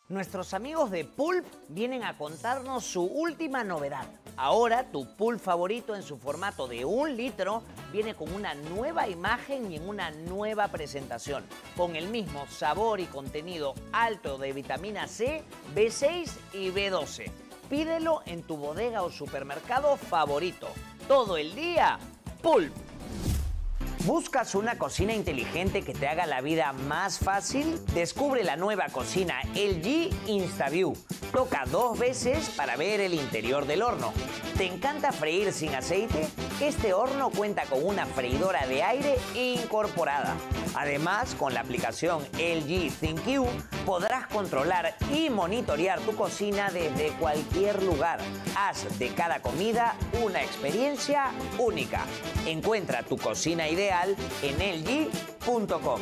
Nuestros amigos de Pulp vienen a contarnos su última novedad. Ahora, tu Pulp favorito en su formato de 1 litro viene con una nueva imagen y en una nueva presentación, con el mismo sabor y contenido alto de vitamina C, B6 y B12. Pídelo en tu bodega o supermercado favorito. Todo el día, Pulp. ¿Buscas una cocina inteligente que te haga la vida más fácil? Descubre la nueva cocina LG InstaView. Toca 2 veces para ver el interior del horno. ¿Te encanta freír sin aceite? Este horno cuenta con una freidora de aire incorporada. Además, con la aplicación LG ThinQ podrás controlar y monitorear tu cocina desde cualquier lugar. Haz de cada comida una experiencia única. Encuentra tu cocina ideal en LG.com.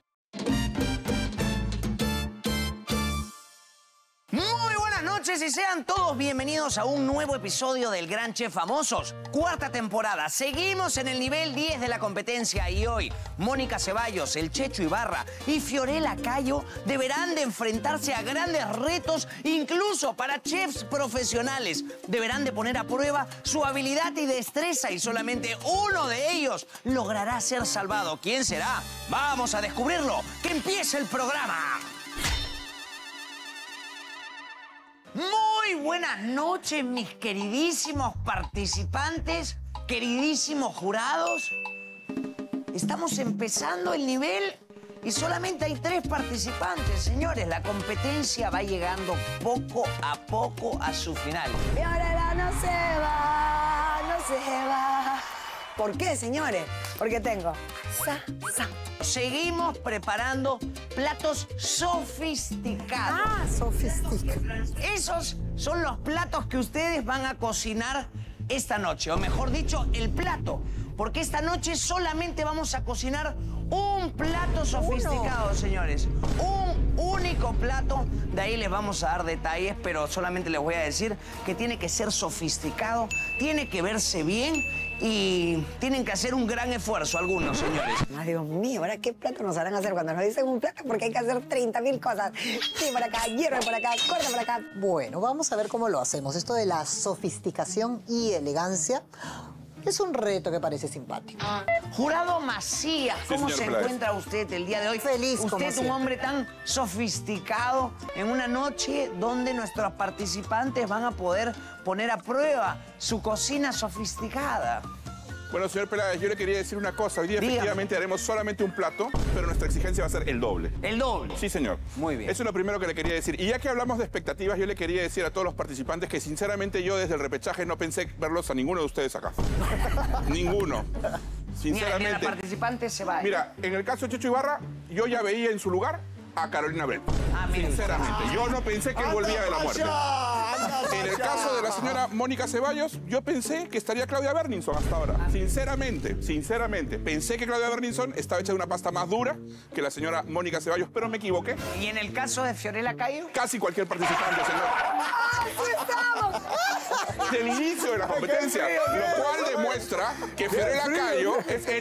Muy buenas noches y sean todos bienvenidos a un nuevo episodio del Gran Chef Famosos. 4ª temporada. Seguimos en el nivel 10 de la competencia y hoy Mónica Ceballos, el Checho Ibarra y Fiorella Cayo deberán de enfrentarse a grandes retos, incluso para chefs profesionales. Deberán de poner a prueba su habilidad y destreza y solamente uno de ellos logrará ser salvado. ¿Quién será? Vamos a descubrirlo. ¡Que empiece el programa! Muy buenas noches, mis queridísimos participantes, queridísimos jurados. Estamos empezando el nivel y solamente hay 3 participantes, señores. La competencia va llegando poco a poco a su final. Fiorella no se va, no se va. ¿Por qué, señores? Porque tengo Seguimos preparando platos sofisticados. Ah, sofisticados. Esos son los platos que ustedes van a cocinar esta noche, o mejor dicho, el plato. Porque esta noche solamente vamos a cocinar un plato sofisticado, señores. Un único plato. De ahí les vamos a dar detalles, pero solamente les voy a decir que tiene que ser sofisticado, tiene que verse bien y tienen que hacer un gran esfuerzo algunos, señores. Ay, Dios mío, ¿ahora qué plato nos harán hacer cuando nos dicen un plato? Porque hay que hacer 30.000 cosas. Sí, por acá, hierve por acá, corta por acá. Bueno, vamos a ver cómo lo hacemos. Esto de la sofisticación y elegancia es un reto que parece simpático. Jurado Macías, ¿cómo se encuentra usted el día de hoy? Feliz, como usted, un siempre. hombre tan sofisticado, en una noche donde nuestros participantes van a poder poner a prueba su cocina sofisticada. Bueno, señor Peláez, yo le quería decir una cosa. Hoy día Dígame. efectivamente haremos solamente un plato, pero nuestra exigencia va a ser el doble. El doble. Sí, señor. Muy bien. Eso es lo primero que le quería decir. Y ya que hablamos de expectativas, yo le quería decir a todos los participantes que sinceramente yo desde el repechaje no pensé verlos a ninguno de ustedes acá. Ninguno. Sinceramente. Ni la participante se va. Mira, en el caso de Checho Ibarra, yo ya veía en su lugar a Carolina Brett. mire. Sinceramente, yo no pensé que él volvía de la muerte. En el caso de la señora Mónica Ceballos, yo pensé que estaría Claudia Berninson hasta ahora. Sinceramente, pensé que Claudia Berninson estaba hecha de una pasta más dura que la señora Mónica Ceballos, pero me equivoqué. ¿Y en el caso de Fiorella Cayo? Casi cualquier participante, señor. Del inicio de la competencia, lo cual demuestra que Fiorella Cayo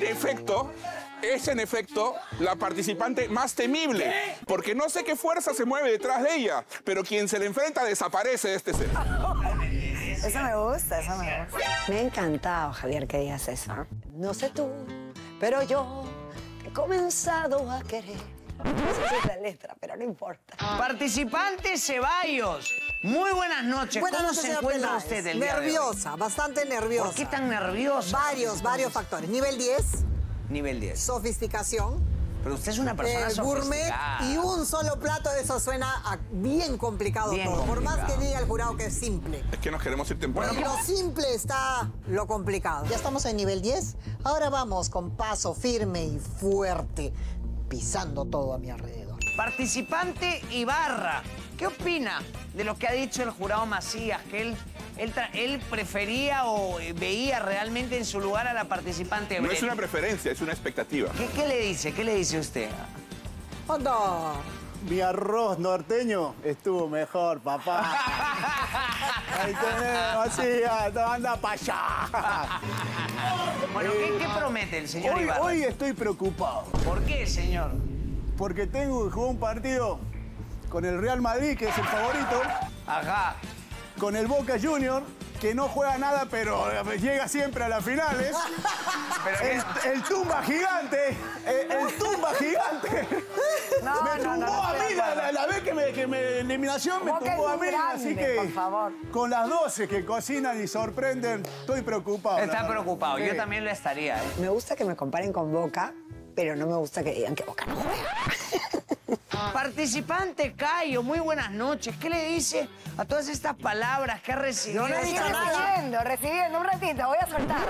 es en efecto la participante más temible. Porque no sé qué fuerza se mueve detrás de ella, pero quien se le enfrenta desaparece de este set. Eso me gusta, eso me gusta. Me ha encantado, Javier, que digas eso. No sé tú, pero yo he comenzado a querer. No sé si es la letra, pero no importa. Participante Ceballos, muy buenas noches. Buenas ¿Cómo noches, se señor encuentra Peláez. usted el día de hoy? Nerviosa, bastante nerviosa. ¿Por qué tan nerviosa? Varios factores. Nivel 10, Nivel 10. sofisticación, Pero usted es una persona gourmet sofisticada. y un solo plato. Eso suena bien complicado Bien todo. Por más que complicado. diga el jurado que es simple. Es que nos queremos ir temprano. En lo simple está lo complicado. Ya estamos en nivel 10. Ahora vamos con paso firme y fuerte, pisando todo a mi alrededor. Participante Ibarra, ¿qué opina de lo que ha dicho el jurado Macías? Que él prefería o veía realmente en su lugar a la participante No Brett. es una preferencia, es una expectativa. ¿Qué le dice? ¿Qué le dice usted? ¡Anda! Mi arroz norteño estuvo mejor, papá. Ahí tenemos, así, anda para allá. Bueno, ¿qué promete el señor Ibarra? Hoy estoy preocupado ¿Por qué, señor? porque tengo que jugar un partido con el Real Madrid, que es el favorito. Ajá. Con el Boca Junior, que no juega nada, pero llega siempre a las finales. El tumba gigante, el tumba gigante. No, me tumbó a mí, la vez que me eliminación me Boca tumbó a es muy mí. grande, Así que por favor. con las 12 que cocinan y sorprenden, estoy preocupado. Está preocupado. Sí. Yo también lo estaría. Me gusta que me comparen con Boca, pero no me gusta que digan que Boca no juega. Participante Cayo, muy buenas noches. ¿Qué le dice a todas estas palabras que ha recibido? No le digo nada. Recibiendo, un ratito, voy a soltar.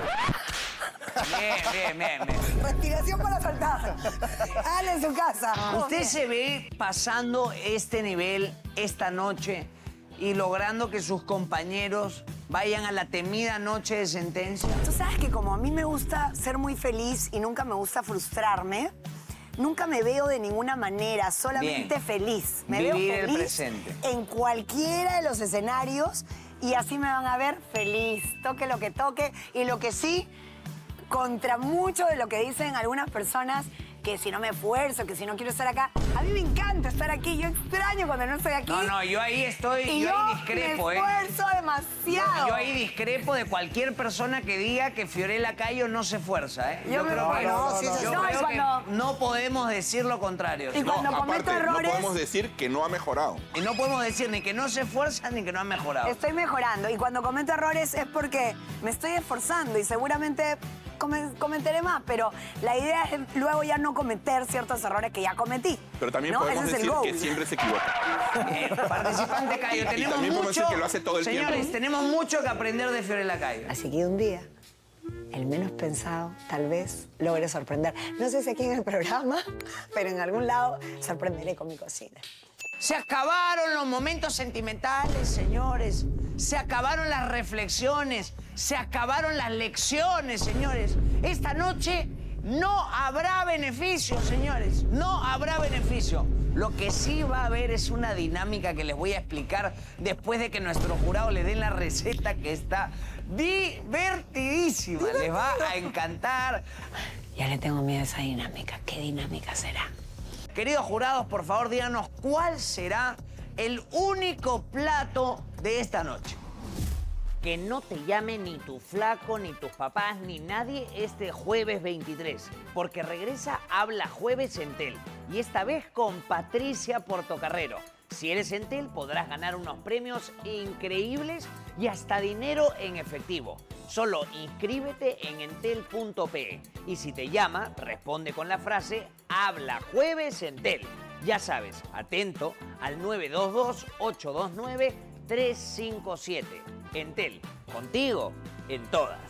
Bien. Respiración para soltar. Dale en su casa. ¿Usted se ve pasando este nivel esta noche y logrando que sus compañeros vayan a la temida noche de sentencia? Tú sabes que como a mí me gusta ser muy feliz y nunca me gusta frustrarme, nunca me veo de ninguna manera, solamente Bien. feliz. Me Vivir veo el feliz presente. en cualquiera de los escenarios y así me van a ver feliz, toque lo que toque. Y lo que sí, contra mucho de lo que dicen algunas personas, que si no me esfuerzo, que si no quiero estar acá. A mí me encanta estar aquí, yo extraño cuando no estoy aquí. No, yo ahí estoy, Y yo ahí discrepo, me esfuerzo demasiado. Yo ahí discrepo de cualquier persona que diga que Fiorella Cayo no se esfuerza, ¿eh? Yo creo que y cuando- no podemos decir lo contrario. Y cuando cometo aparte, errores, no podemos decir que no ha mejorado. Y no podemos decir ni que no se esfuerza ni que no ha mejorado. estoy mejorando. Y cuando cometo errores es porque me estoy esforzando y seguramente cometeré más. Pero la idea es luego ya no cometer ciertos errores que ya cometí. Pero también ¿no? podemos Ese es el decir goal. que siempre se equivoca. Participante Cayo, Y tenemos también podemos mucho... decir que lo hace todo el Señores, tiempo. tenemos mucho que aprender de Fiorella Cayo. Así que un día, el menos pensado, tal vez logre sorprender. No sé si aquí en el programa, pero en algún lado sorprenderé con mi cocina. Se acabaron los momentos sentimentales, señores. Se acabaron las reflexiones. Se acabaron las lecciones, señores. Esta noche no habrá beneficio, señores. No habrá beneficio. Lo que sí va a haber es una dinámica que les voy a explicar después de que nuestro jurado le den la receta, que está divertidísima. Les va a encantar. Ya le tengo miedo a esa dinámica. ¿Qué dinámica será? Queridos jurados, por favor, díganos cuál será el único plato de esta noche. Que no te llame ni tu flaco, ni tus papás, ni nadie este jueves 23, porque regresa Habla Jueves Entel, y esta vez con Patricia Portocarrero. Si eres Entel, podrás ganar unos premios increíbles y hasta dinero en efectivo. Solo inscríbete en entel.pe y si te llama, responde con la frase Habla Jueves Entel. Ya sabes, atento al 922-829-357. Entel, contigo en todas.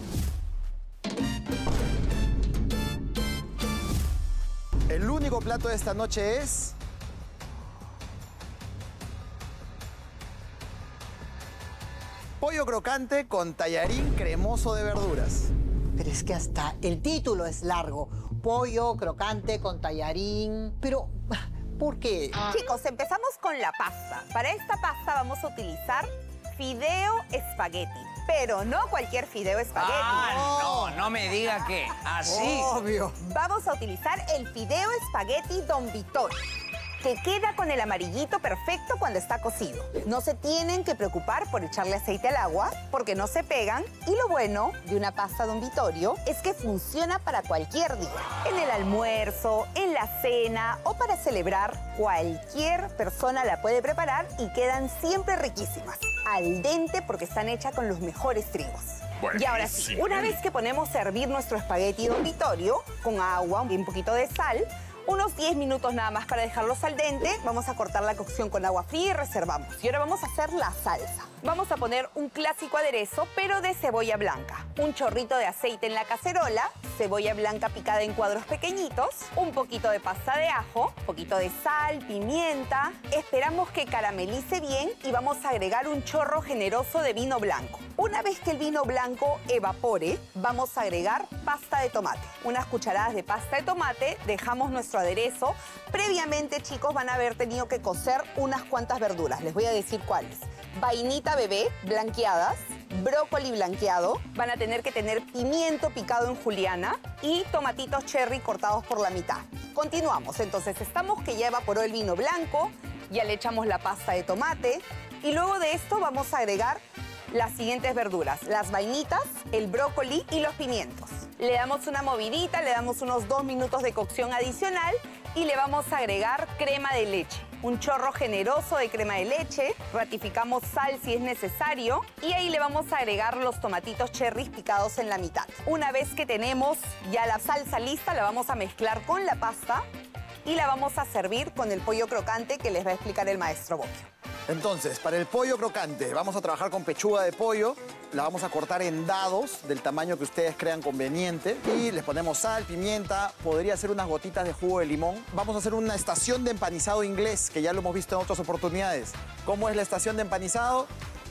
El único plato de esta noche es... pollo crocante con tallarín cremoso de verduras. Pero es que hasta el título es largo. Pollo crocante con tallarín. Pero, ¿por qué? Chicos, empezamos con la pasta. Para esta pasta vamos a utilizar fideo espagueti. Pero no cualquier fideo espagueti. No me diga que así. Obvio. Vamos a utilizar el fideo espagueti Don Vittorio, que queda con el amarillito perfecto cuando está cocido. No se tienen que preocupar por echarle aceite al agua, porque no se pegan. Y lo bueno de una pasta Don Vittorio es que funciona para cualquier día. En el almuerzo, en la cena o para celebrar, cualquier persona la puede preparar y quedan siempre riquísimas. Al dente porque están hechas con los mejores trigos. Y ahora sí, una vez que ponemos a hervir nuestro espagueti Don Vittorio, con agua y un poquito de sal, unos 10 minutos nada más para dejarlos al dente. Vamos a cortar la cocción con agua fría y reservamos. Y ahora vamos a hacer la salsa. Vamos a poner un clásico aderezo, pero de cebolla blanca. Un chorrito de aceite en la cacerola, cebolla blanca picada en cuadros pequeñitos, un poquito de pasta de ajo, un poquito de sal, pimienta. Esperamos que caramelice bien y vamos a agregar un chorro generoso de vino blanco. Una vez que el vino blanco evapore, vamos a agregar pasta de tomate. Unas cucharadas de pasta de tomate, dejamos nuestro aderezo. Previamente, chicos, van a haber tenido que cocer unas cuantas verduras. Les voy a decir cuáles. Vainita bebé, blanqueadas, brócoli blanqueado, van a tener que tener pimiento picado en juliana y tomatitos cherry cortados por la mitad. Continuamos, entonces estamos que ya evaporó el vino blanco, Ya le echamos la pasta de tomate y luego de esto vamos a agregar las siguientes verduras, las vainitas, el brócoli y los pimientos. Le damos una movidita, le damos unos 2 minutos de cocción adicional y le vamos a agregar crema de leche. Un chorro generoso de crema de leche, ratificamos sal si es necesario y ahí le vamos a agregar los tomatitos cherries picados en la mitad. Una vez que tenemos ya la salsa lista, la vamos a mezclar con la pasta y la vamos a servir con el pollo crocante que les va a explicar el maestro Bocchio. Entonces, para el pollo crocante, vamos a trabajar con pechuga de pollo. La vamos a cortar en dados del tamaño que ustedes crean conveniente. Y les ponemos sal, pimienta, podría ser unas gotitas de jugo de limón. Vamos a hacer una estación de empanizado inglés, que ya lo hemos visto en otras oportunidades. ¿Cómo es la estación de empanizado?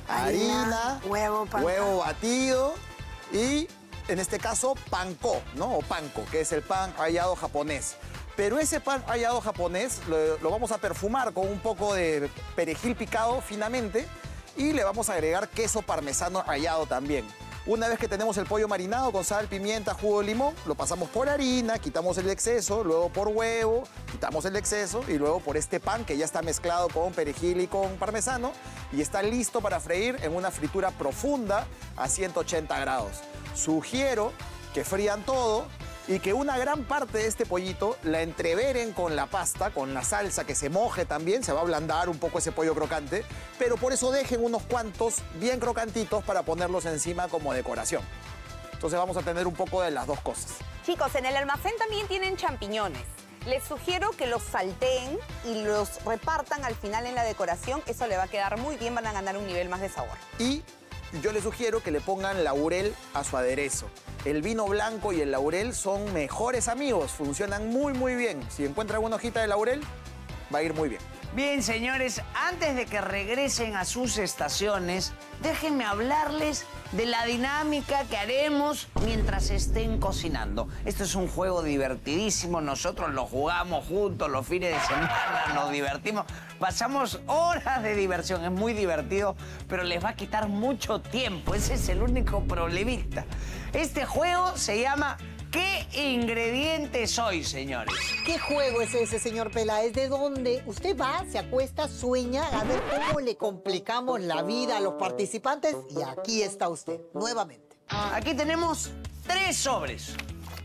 Harina, huevo, pan. huevo batido y, en este caso, panko, ¿no? O panko, que es el pan rallado japonés. Pero ese pan rallado japonés lo vamos a perfumar con un poco de perejil picado finamente y le vamos a agregar queso parmesano rallado también. Una vez que tenemos el pollo marinado con sal, pimienta, jugo de limón, lo pasamos por harina, quitamos el exceso, luego por huevo, quitamos el exceso y luego por este pan que ya está mezclado con perejil y con parmesano y está listo para freír en una fritura profunda a 180 grados. Sugiero que frían todo y que una gran parte de este pollito la entreveren con la pasta, con la salsa, que se moje también, se va a ablandar un poco ese pollo crocante, pero por eso dejen unos cuantos bien crocantitos para ponerlos encima como decoración. Entonces vamos a tener un poco de las dos cosas. Chicos, en el almacén también tienen champiñones. Les sugiero que los salteen y los repartan al final en la decoración. Eso le va a quedar muy bien, van a ganar un nivel más de sabor. Y yo les sugiero que le pongan laurel a su aderezo. El vino blanco y el laurel son mejores amigos, funcionan muy bien. Si encuentran una hojita de laurel, va a ir muy bien. Bien, señores, antes de que regresen a sus estaciones, déjenme hablarles de la dinámica que haremos mientras estén cocinando. Esto es un juego divertidísimo, nosotros lo jugamos juntos los fines de semana, nos divertimos, pasamos horas de diversión, es muy divertido, pero les va a quitar mucho tiempo, ese es el único problemita. Este juego se llama ¿Qué ingrediente soy, señores? ¿Qué juego es ese, señor Peláez? ¿De dónde? Usted va, se acuesta, sueña, a ver cómo le complicamos la vida a los participantes y aquí está usted, nuevamente. Aquí tenemos 3 sobres.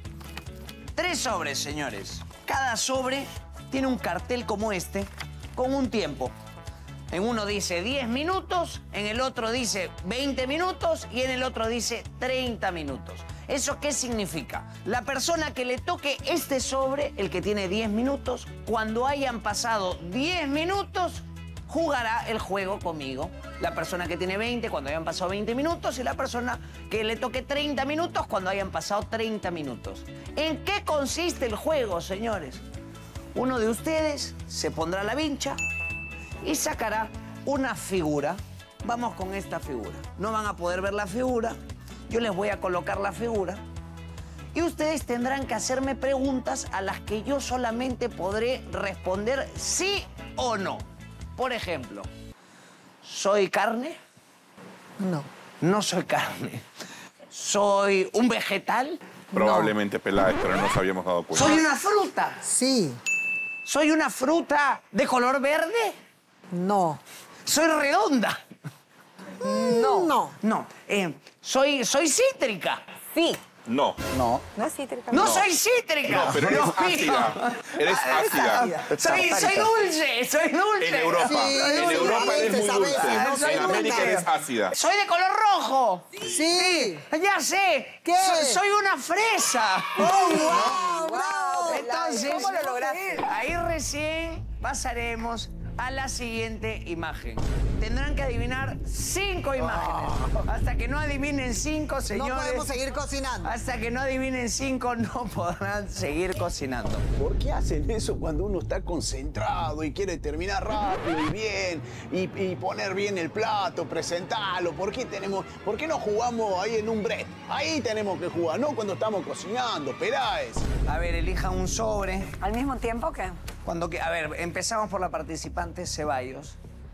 3 sobres, señores. Cada sobre tiene un cartel como este, con un tiempo. En uno dice 10 minutos, en el otro dice 20 minutos y en el otro dice 30 minutos. ¿Eso qué significa? La persona que le toque este sobre, el que tiene 10 minutos, cuando hayan pasado 10 minutos, jugará el juego conmigo. La persona que tiene 20, cuando hayan pasado 20 minutos, y la persona que le toque 30 minutos, cuando hayan pasado 30 minutos. ¿En qué consiste el juego, señores? Uno de ustedes se pondrá la vincha y sacará una figura. Vamos con esta figura. No van a poder ver la figura. Yo les voy a colocar la figura y ustedes tendrán que hacerme preguntas a las que yo solamente podré responder sí o no. Por ejemplo, ¿soy carne? No. No soy carne. ¿Soy un vegetal? Probablemente Peláez, pero no nos habíamos dado cuenta. ¿Soy una fruta? Sí. ¿Soy una fruta de color verde? No. ¿Soy redonda? No. No. No. ¿Soy cítrica? Sí. No. No. No es cítrica. ¡No soy cítrica! No, pero eres Dios mío. ácida. Eres ácida. Soy dulce, soy dulce. En Europa. Sí, En Europa eres muy sabes, dulce. no soy En América dulce. eres ácida. Soy de color rojo. Sí. Ya sé. ¿Qué? Soy una fresa. ¡Oh, wow! ¡Bravo! Entonces, ¿Cómo lo lograste? ahí recién pasaremos a la siguiente imagen. Tendrán que adivinar 5 imágenes. Hasta que no adivinen 5, señores. No podemos seguir cocinando. Hasta que no adivinen 5, no podrán seguir cocinando. ¿Por qué hacen eso cuando uno está concentrado y quiere terminar rápido y bien y poner bien el plato, presentarlo? ¿Por qué no jugamos ahí en un break? Ahí tenemos que jugar, no cuando estamos cocinando, Peláez. A ver, elijan un sobre. ¿Al mismo tiempo qué? A ver, empezamos por la participante Ceballos.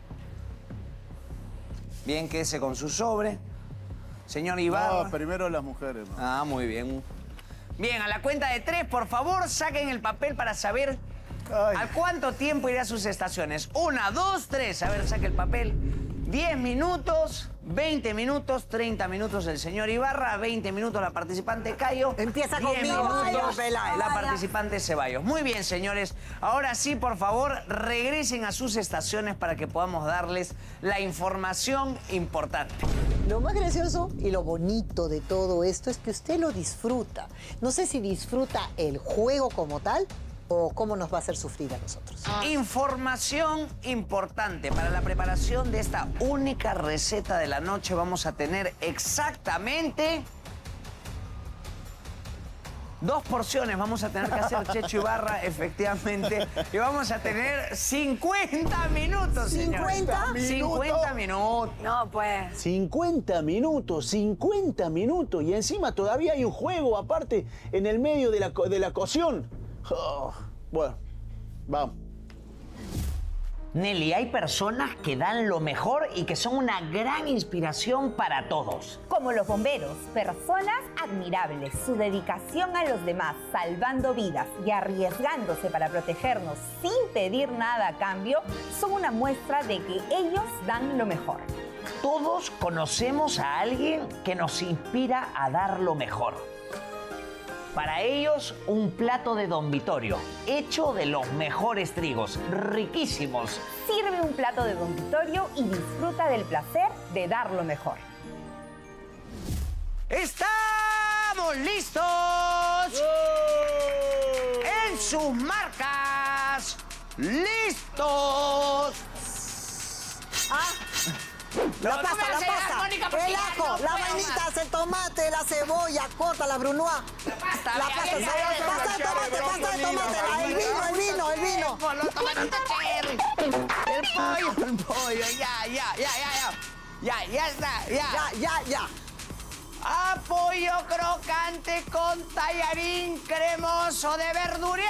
Bien, quédese con su sobre. Señor Ibarra. No, primero las mujeres. ¿No? Muy bien. Bien, a la cuenta de 3, por favor, saquen el papel para saber Ay. ¿A cuánto tiempo irá a sus estaciones? 1, 2, 3. A ver, saque el papel. 10 minutos, 20 minutos, 30 minutos el señor Ibarra, 20 minutos la participante Cayo. Empieza 10 conmigo, minutos señor Peláez. la participante Ceballos. Muy bien, señores. Ahora sí, por favor, regresen a sus estaciones para que podamos darles la información importante. Lo más gracioso y lo bonito de todo esto es que usted lo disfruta. No sé si disfruta el juego como tal o cómo nos va a hacer sufrir a nosotros. Información importante. Para la preparación de esta única receta de la noche vamos a tener exactamente 2 porciones. Vamos a tener que hacer Checho Ibarra, efectivamente. Y vamos a tener 50 minutos, señores. ¿50? 50 minutos. No, pues. 50 minutos. Y encima todavía hay un juego aparte en el medio de la cocción. Oh, bueno, vamos. Nelly, hay personas que dan lo mejor y que son una gran inspiración para todos. Como los bomberos, personas admirables. Su dedicación a los demás, salvando vidas y arriesgándose para protegernos sin pedir nada a cambio, son una muestra de que ellos dan lo mejor. Todos conocemos a alguien que nos inspira a dar lo mejor. Para ellos, un plato de Don Vittorio, hecho de los mejores trigos, riquísimos. Sirve un plato de Don Vittorio y disfruta del placer de dar lo mejor. ¡Estamos listos! ¡En sus marcas! ¡Listos! La pasta, el ajo, la vainitas, el tomate, la cebolla, corta, la brunoise. Pasta de tomate, el vino. El pollo, ya está, Ya. Pollo crocante con tallarín cremoso de verduras.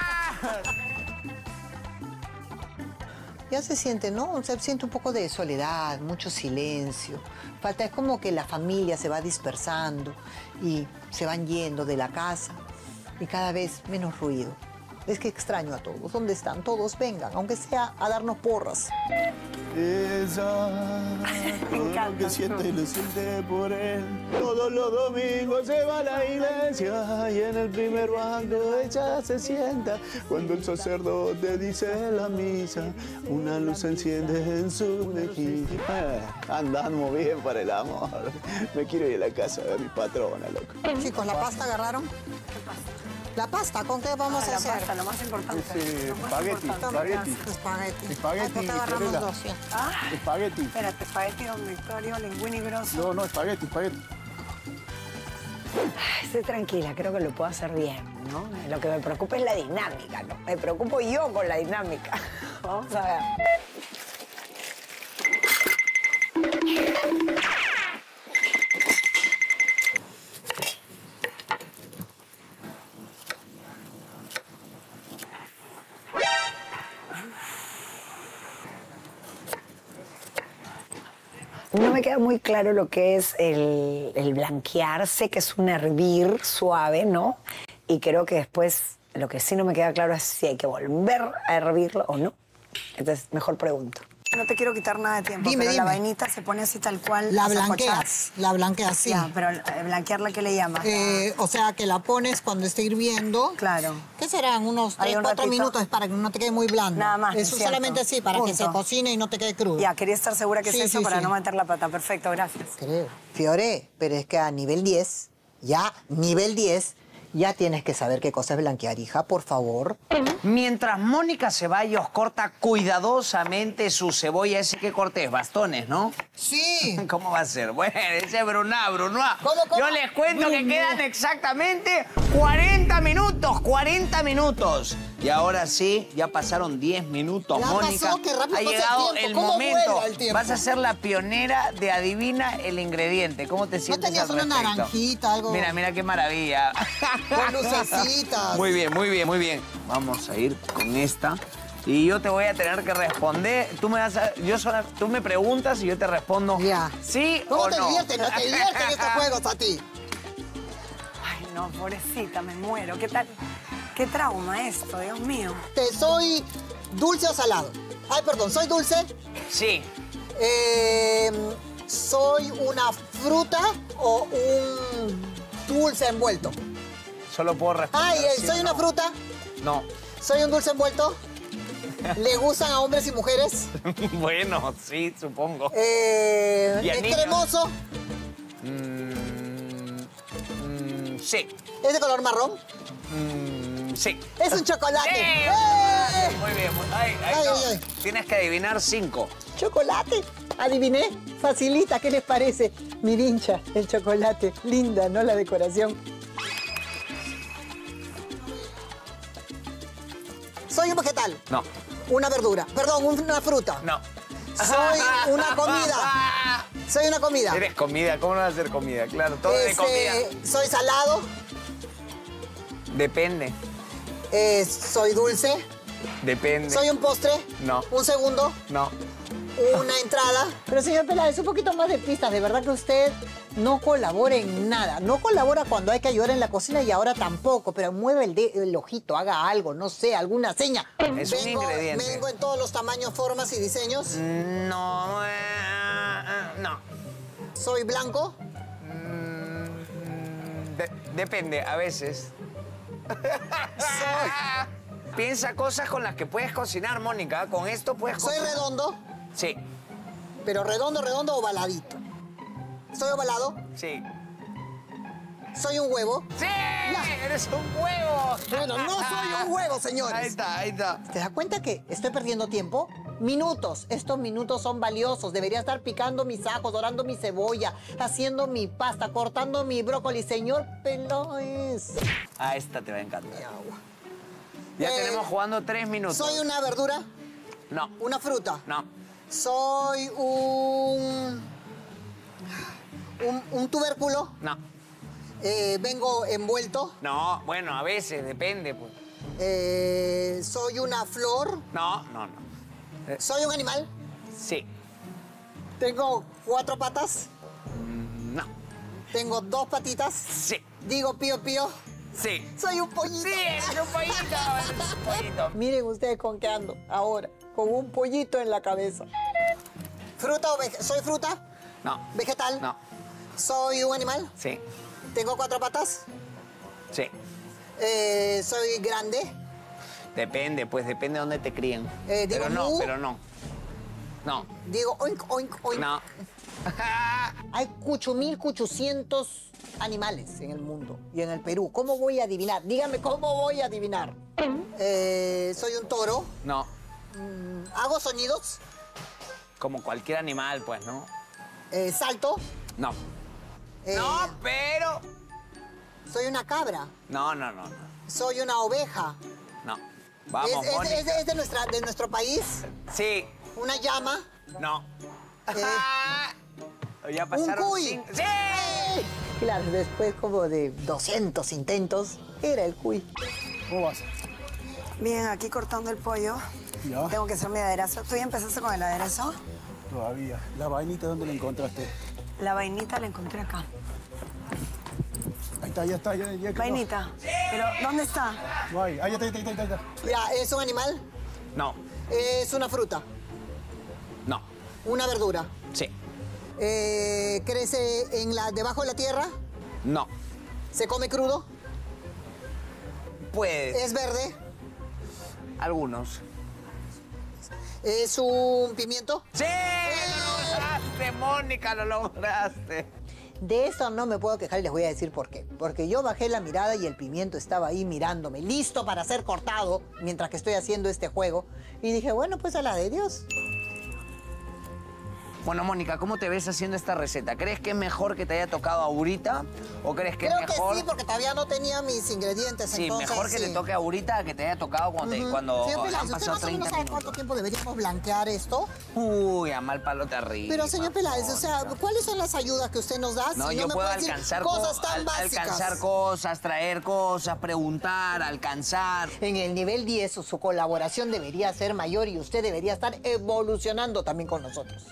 Ya se siente, ¿no? Se siente un poco de soledad, mucho silencio. Es como que la familia se va dispersando y se van yendo de la casa y cada vez menos ruido. Es que extraño a todos. ¿Dónde están? Todos vengan, aunque sea a darnos porras. Esa, todo lo que siente lo siente por él. Todos los domingos se va a la iglesia y en el primer banco ella se sienta. Cuando el sacerdote dice la misa, una luz se enciende en su mejilla. Andamos bien para el amor. Me quiero ir a la casa de mi patrona, loco. Chicos, ¿la pasta agarraron? ¿Qué pasa? ¿La pasta? ¿Con qué vamos a hacer? La pasta, lo más importante. Espagueti. Ay, ¿por qué agarramos Fiorella. 2? Ya. Espagueti. Espérate, espagueti Don Vittorio, linguini grosso. No, espagueti. Estoy tranquila, creo que lo puedo hacer bien, ¿no? Lo que me preocupa es la dinámica, ¿no? Me preocupo yo con la dinámica. Vamos a ver. No me queda muy claro lo que es el blanquear. Sé que es un hervir suave, ¿no? Y creo que después lo que sí no me queda claro es si hay que volver a hervirlo o no. Entonces, mejor pregunto. No te quiero quitar nada de tiempo, Dime. la vainita se pone así tal cual. La a blanqueas, sí. Ya, pero blanquearla, ¿qué le llamas? O sea, que la pones cuando esté hirviendo. Claro. ¿Qué serán? Unos Ahí 3, un 4 ratito. minutos para que no te quede muy blando. Nada más, Eso es cierto. solamente así, para que se Punto. cocine y no te quede crudo. Ya, quería estar segura que Sí, es eso sí, para sí. no meter la pata. Perfecto, gracias. Creo. Fiore, pero es que a nivel 10, ya tienes que saber qué cosa es blanquear, hija, por favor. Mientras Mónica Ceballos corta cuidadosamente su cebolla, ese que cortes, bastones, ¿no? Sí. ¿Cómo va a ser? Bueno, ese brunoise. ¿Cómo? Yo les cuento que quedan exactamente 40 minutos. Y ahora sí, ya pasaron 10 minutos, Ya Mónica. pasó, qué rápido ha pasa el llegado tiempo. el ¿Cómo momento. vuela el tiempo? Vas a ser la pionera de adivina el ingrediente. ¿Cómo te sientes tenías al una respecto? naranjita, algo? Mira qué maravilla. Con lucecitas. Muy bien. Vamos a ir con esta. Y yo te voy a tener que responder. Tú me preguntas y yo te respondo Ya. sí ¿Cómo o te no. divierten? ¿No te divierten estos juegos a ti? Ay, no, pobrecita, me muero. ¿Qué tal? Qué trauma esto, Dios mío. ¿Soy dulce o salado? Ay, perdón, ¿soy dulce? Sí. ¿Soy una fruta o un dulce envuelto? Solo puedo responder. Ay, sí ¿soy o una no. fruta? No. ¿Soy un dulce envuelto? ¿Le gustan a hombres y mujeres? Bueno, sí, supongo. ¿Y a ¿Es niños? cremoso? Sí. ¿Es de color marrón? Sí. ¡Es un chocolate! ¡Sí! ¡Eh! Muy bien. Ay, Ay, no. ay. Tienes que adivinar 5. ¿Chocolate? Adiviné. Facilita, ¿qué les parece? Mi vincha, el chocolate. Linda, ¿no? La decoración. ¿Soy un vegetal? No. Una verdura. Perdón, una fruta. No. Soy una comida. Soy una comida. Eres comida, ¿cómo no vas a ser comida? Claro, todo de comida. Soy salado. Depende. Soy dulce. Depende. Soy un postre. No. Un segundo. No. Una entrada. Pero señor Peláez, un poquito más de pistas. De verdad que usted no colabora en nada. No colabora cuando hay que ayudar en la cocina y ahora tampoco. Pero mueve el ojito, haga algo, no sé, alguna seña. Es un ingrediente. Vengo en todos los tamaños, formas y diseños. No. No. Soy blanco. Depende, a veces. Piensa cosas con las que puedes cocinar, Mónica. Con esto puedes Soy cocinar. redondo. Sí. Pero redondo, redondo, ovaladito. ¿Soy ovalado? Sí. ¿Soy un huevo? ¡Sí! ¡Eres un huevo! Bueno, no soy un huevo, señores. Ahí está, ahí está. ¿Te das cuenta que estoy perdiendo tiempo? Minutos. Estos minutos son valiosos. Debería estar picando mis ajos, dorando mi cebolla, haciendo mi pasta, cortando mi brócoli. Señor Peláez. Ah, esta te va a encantar. Mi agua. Ya tenemos jugando 3 minutos. ¿Soy una verdura? No. ¿Una fruta? No. ¿Soy un tubérculo? No. ¿Vengo envuelto? No, bueno, a veces, depende, pues. ¿Soy una flor? No. ¿Soy un animal? Sí. ¿Tengo 4 patas? No. ¿Tengo 2 patitas? Sí. ¿Digo pío pío? Sí. ¡Soy un pollito! Sí, eres un pollito. Eres un pollito. Miren ustedes con qué ando ahora, con un pollito en la cabeza. ¿Fruta o ¿Soy fruta? No. ¿Vegetal? No. ¿Soy un animal? Sí. ¿Tengo 4 patas? Sí. ¿Soy grande? Depende, pues depende de dónde te críen. Digo, Pero no, mu. pero no. No. Digo oink, oink, oink. No. Hay 8.800 animales en el mundo y en el Perú. ¿Cómo voy a adivinar? Dígame, ¿cómo voy a adivinar? ¿Soy un toro? No. ¿Hago sonidos? Como cualquier animal, pues, ¿no? ¿Salto? No. Eh, No, pero... ¿Soy una cabra? No. ¿Soy una oveja? No. Vamos, Mónica. ¿Es de nuestro país? Sí. ¿Una llama? No. Ya pasaron ¿Un cuy? 5... ¡Sí! Claro, después como de 200 intentos, era el cuy. ¿Cómo vas? Bien, aquí cortando el pollo. Ya. Tengo que hacer mi aderezo. ¿Tú ya empezaste con el aderezo? Todavía. ¿La vainita dónde la encontraste? La vainita la encontré acá. Ahí está, ya está, ya quedó. Vainita. ¿Pero dónde está? No hay. Ahí está. Ya, ¿es un animal? No. ¿Es una fruta? No. ¿Una verdura? Sí. ¿Crece debajo de la tierra? No. ¿Se come crudo? Puede. ¿Es verde? Algunos. ¿Es un pimiento? ¡Sí! ¡Lo lograste, Mónica! ¡Lo lograste! De eso no me puedo quejar y les voy a decir por qué. Porque yo bajé la mirada y el pimiento estaba ahí mirándome, listo para ser cortado mientras que estoy haciendo este juego. Y dije, bueno, pues a la de Dios. Bueno, Mónica, ¿cómo te ves haciendo esta receta? ¿Crees que es mejor que te haya tocado ahorita? ¿O crees que Creo es mejor? que sí, porque todavía no tenía mis ingredientes. Sí, entonces, mejor que sí. te toque ahorita que te haya tocado cuando Señor Peláez, han ¿usted pasado más o menos 30 sabe minutos. cuánto tiempo deberíamos blanquear esto? Uy, a mal palo te arriba. Pero, señor Peláez, o sea, ¿cuáles son las ayudas que usted nos da? No, Si yo me puedo puede decir alcanzar cosas tan básicas. alcanzar cosas, traer cosas, preguntar, alcanzar. En el nivel 10 su colaboración debería ser mayor y usted debería estar evolucionando también con nosotros. Pero Porque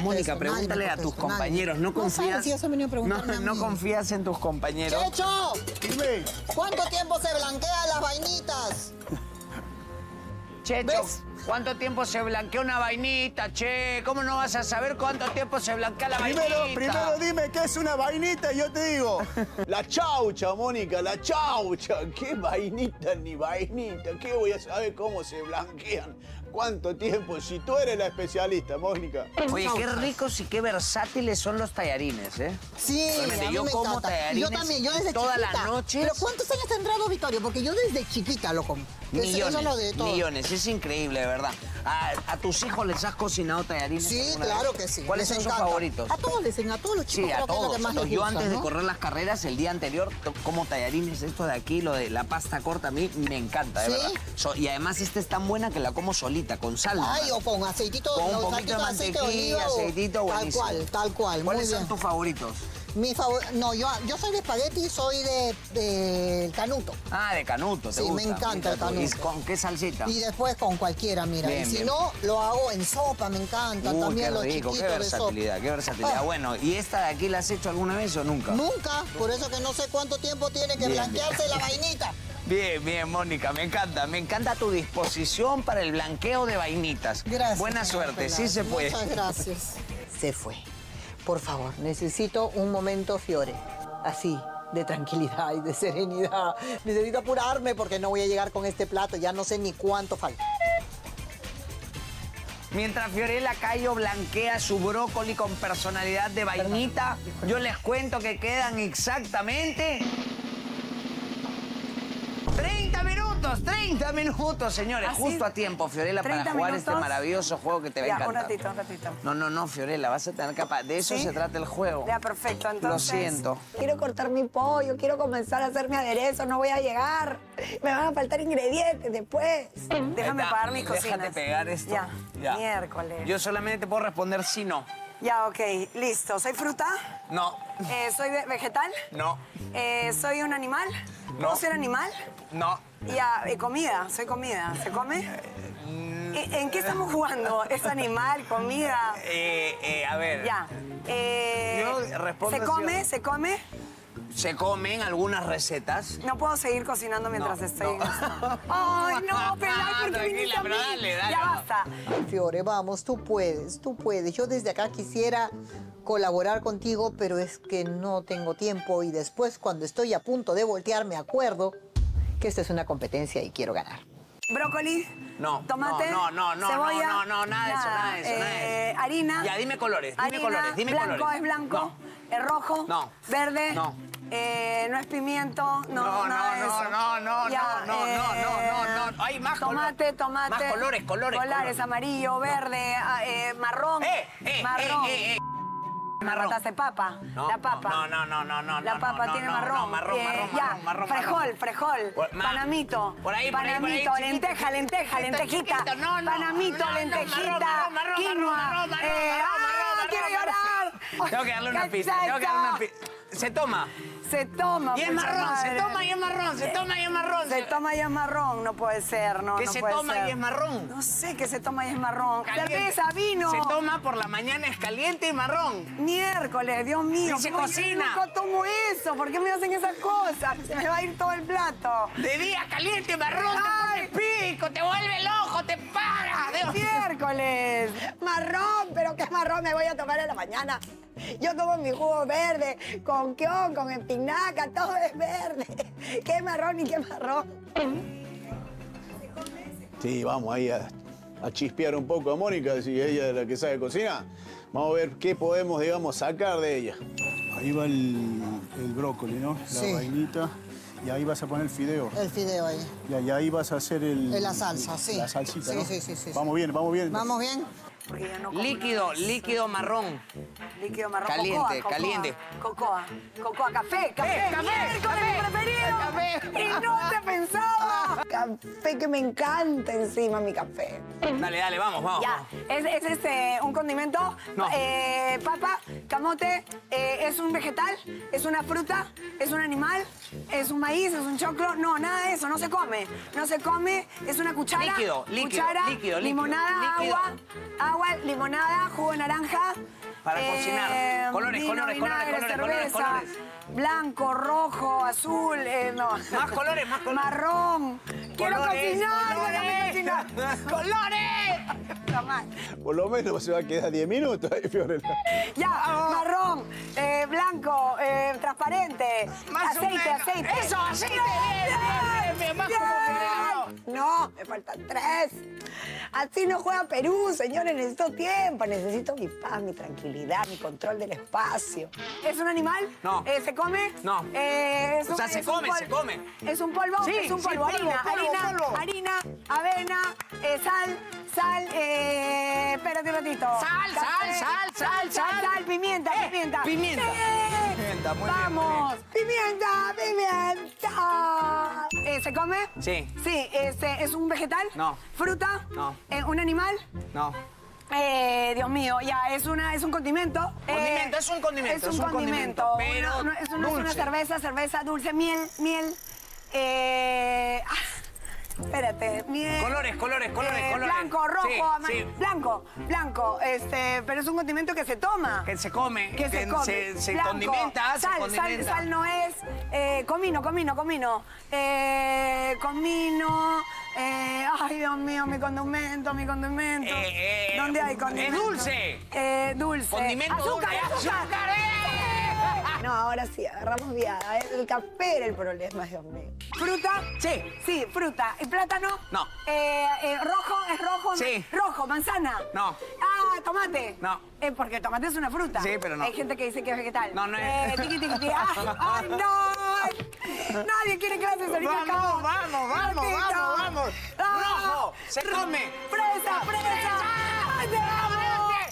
Mónica, pregúntale a tus compañeros. ¿No confías? Si eso venía a preguntarme a mí. ¿No confías en tus compañeros? ¡Checho! Dime. ¿Cuánto tiempo se blanquean las vainitas? Checho, ¿Ves? ¿cuánto tiempo se blanquea una vainita, che? ¿Cómo no vas a saber cuánto tiempo se blanquea la vainita? Primero dime qué es una vainita y yo te digo. La chaucha, Mónica, la chaucha. ¿Qué vainita ni vainita? ¿Qué voy a saber cómo se blanquean? ¿Cuánto tiempo? Si tú eres la especialista, Mónica. Oye, qué ricos y qué versátiles son los tallarines, ¿eh? Sí, Realmente, a mí yo me como encanta. tallarines Yo también, yo desde todas chiquita. las noches. ¿Pero cuántos años tendrá Vittorio? Porque yo desde chiquita lo como. Millones, Eso es lo de todo. millones. Es increíble, de verdad. ¿A tus hijos les has cocinado tallarines? Sí, alguna claro vez? que sí. ¿Cuáles les son sus encanta. favoritos? A todos les enseñan, a todos los chicos. Sí, a creo que es lo todos. que más les Yo gusta, antes de ¿no? correr las carreras, el día anterior, como tallarines, esto de aquí, lo de la pasta corta, a mí me encanta, de ¿Sí? verdad. Y además esta es tan buena que la como solita, con sal. Ay, nomás. o con aceitito, Con un no, poquito de aceite mantequilla, oliva o- aceitito, buenísimo. Tal cual, muy ¿Cuáles bien. son tus favoritos? Mi no, yo soy de espagueti, soy de canuto. Ah, de canuto, ¿te Sí, me gusta? encanta el canuto. ¿Y con qué salsita? Y después con cualquiera, mira. Bien, y si bien. no, lo hago en sopa, me encantan Uy, también qué los rico, chiquitos qué de sopa. versatilidad, qué versatilidad. Ah. Bueno, ¿y esta de aquí la has hecho alguna vez o nunca? Nunca, por eso que no sé cuánto tiempo tiene que Bien, blanquearse la vainita. Bien, bien, Mónica, me encanta tu disposición para el blanqueo de vainitas. Gracias. Buena señora suerte, sí Peláez. se puede. Muchas gracias. Se fue. Por favor, necesito un momento, Fiore. Así, de tranquilidad y de serenidad. Necesito apurarme porque no voy a llegar con este plato. Ya no sé ni cuánto falta. Mientras Fiorella Cayo blanquea su brócoli con personalidad de vainita, yo les cuento que quedan exactamente 30 minutos, señores. ¿Ah, sí? Justo a tiempo, Fiorella, para 30 jugar este minutos. maravilloso juego que te va a Ya, encantar. un ratito. No, Fiorella, vas a tener capa. De eso ¿Sí? se trata el juego. Ya, perfecto, Lo entonces. siento. Quiero cortar mi pollo, quiero comenzar a hacer mi aderezo, no voy a llegar. Me van a faltar ingredientes después. Déjame Ahí está. pagar mis cocinas. Déjate pegar esto. Ya, miércoles. Yo solamente te puedo responder sí, no. Ya, ok, listo. ¿Soy fruta? No, ¿Soy vegetal? no, ¿Soy un animal? No. ¿Puedo ser animal? no. Ya, comida. ¿Soy comida? ¿Se come? ¿En qué estamos jugando? ¿Es animal, comida? A ver. Ya. Yo respondo ¿Se sí come? o no. ¿Se come? Se comen algunas recetas. No puedo seguir cocinando mientras No, estoy no. en esto. ¡Ay, no! Pelay, ¿por qué Tranquila, viniste a mí? pero dale. Ya basta. Fiore, vamos, tú puedes, tú puedes. Yo desde acá quisiera colaborar contigo, pero es que no tengo tiempo y después cuando estoy a punto de voltear me acuerdo que esta es una competencia y quiero ganar. ¿Brócoli? No, ¿Tomate? no, ¿Cebolla? no, nada de eso, nada de eso. ¿Harina? Ya, dime colores, Harina, blanco, ¿es blanco? ¿Es rojo? No. ¿Verde? No. ¿No es pimiento? No, nada de eso. no. Hay más Tomate. Más colores. Amarillo, verde, marrón. Marrón. Marrón. ¿Mataste papa? No, La papa. no. La papa tiene marrón. No, marrón. Frejol. Panamito. Por ahí, Panamito, chiquito, lentejita. Panamito, lentejita. Quinoa. ¡Quiero llorar! Tengo que darle una pista. Se toma. Se toma. Y es pucha marrón, madre. se toma y es marrón. Se toma y es marrón, no puede ser, no. ¿Qué no se puede toma ser. y es marrón? No sé qué se toma y es marrón. Caliente. Cerveza, vino. Se toma por la mañana, es caliente y marrón. Miércoles, Dios mío. Y se ¿cómo cocina. Yo nunca tomo eso. ¿Por qué me hacen esas cosas? Se me va a ir todo el plato. De día caliente, marrón, Ay. te pone pico, te vuelve el ojo, te para. Miércoles. Marrón, pero qué marrón me voy a tomar en la mañana. Yo tomo mi jugo verde, con kion, con espinaca, todo es verde. ¿Qué marrón y qué marrón? Sí, vamos ahí a chispear un poco a Mónica, si ella es la que sabe cocinar. Vamos a ver qué podemos, digamos, sacar de ella. Ahí va el brócoli, ¿no? Sí. La vainita. Y ahí vas a poner el fideo. El fideo ahí. Y ahí vas a hacer La salsa, sí. La salsita, ¿no? Sí. Vamos bien. ¿Vamos bien? Porque yo no como Líquido marrón. líquido marrón. Caliente, Cocoa. caliente. Cocoa, café. café, Miércoles, mi preferido. café. Y no te pensaba. Café que me encanta encima, mi café. Dale, dale, vamos. Ya, ¿es un condimento? No. Papa, camote, ¿es un vegetal? ¿Es una fruta? ¿Es un animal? ¿Es un maíz? ¿Es un choclo? No, nada de eso, no se come. No se come, es una cuchara. Líquido, cuchara, limonada, líquido. agua, limonada, jugo de naranja. Para cocinar. Colores, vino, colores. cerveza, blanco, rojo, azul, no. Más colores. Marrón. Quiero Colores, cocinar. ¡Colores! Por lo menos se va a quedar 10 minutos ahí, Fiorella. Ya, marrón, blanco, transparente. Más aceite. Eso, aceite. Bien. Más Bien. como No, me faltan 3. Así no juega Perú, señores. Necesito tiempo, necesito mi paz, mi tranquilidad, mi control del espacio. ¿Es un animal? No. ¿Se come? No. Es O sea, se come. ¿Es un polvo? Sí, es un polvo. sí, polvo. Harina, avena, sal, espérate un ratito. Sal, pimienta. Pimienta. Sí. Pimienta, muy bien, Vamos, pimienta. ¿Se come? Sí. Sí, ¿es un vegetal? No. ¿Fruta? No. ¿Un animal? No. Dios mío, ya, es un condimento. Es un condimento. Pero no es una cerveza dulce, miel. Espérate, miel. Colores. Blanco, rojo, Sí, amarillo. sí. Blanco. Pero es un condimento que se toma. Que se come. Que se come. Se Blanco. condimenta. Sal no es. Comino. Ay, Dios mío, mi condimento. ¿Dónde hay condimento? Es dulce. Dulce. Condimento azúcar. dulce. ¡Azúcar! No, ahora sí, agarramos viada. El café era el problema, Dios mío. ¿Fruta? Sí. Sí, fruta. ¿Y plátano? No. ¿Rojo? ¿Es rojo? Sí. ¿Rojo? ¿Manzana? No. Ah, ¿tomate? No. Porque el tomate es una fruta. Sí, pero no. Hay gente que dice que es vegetal. No, no es. Tiqui. ¡Ay, no! Nadie quiere clases ahorita. Vamos. Rojo. Se come. ¡Fresa! ¡Ay, te amo!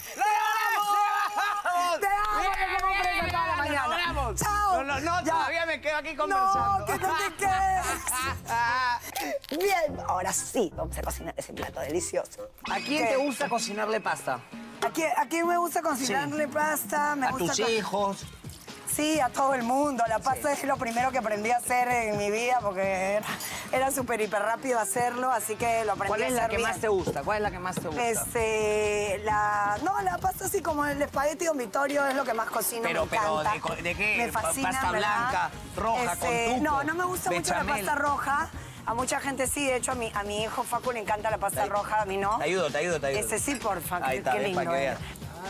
¡Te amo! ¡Te como fresa toda la mañana! ¡Chao! No, todavía me quedo aquí conversando. No, que no te quedes. Bien, ahora sí, vamos a cocinar ese plato delicioso. ¿A quién te gusta cocinarle pasta? ¿A quién me gusta cocinarle pasta? ¿A tus hijos? Sí, a todo el mundo. La pasta es lo primero que aprendí a hacer en mi vida porque era súper hiper rápido hacerlo, así que lo aprendí ¿Cuál a es hacer la que bien. más te gusta? La pasta así como el espagueti Don Vittorio es lo que más cocino, Pero, me encanta. ¿de qué? Me fascina, ¿Pasta ¿verdad? blanca, roja, con tuco? No me gusta mucho la bechamel? pasta roja. A mucha gente sí, de hecho a mi hijo Facu le encanta la pasta roja, a mí no. Te ayudo. Ese sí, porfa, Ahí está, qué ves, lindo. para que veas.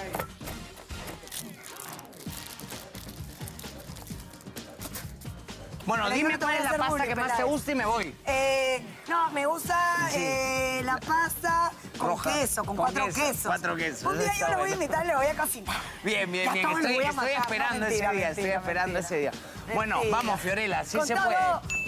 Bueno, Pero dime yo no te cuál voy es a la hacer pasta bullying, que más te Peláez. gusta y me voy. No, me gusta la pasta con Roja. queso, con Con 4 queso, quesos. 4 quesos, Un día está yo le voy a bueno. invitar y le voy a cocinar. Bien. Ya todos les voy a Estoy matar, esperando no, ese mentira, día, mentira, estoy esperando mentira. ese día. Bueno, Mentira. vamos, Fiorella, sí Con se todo. puede.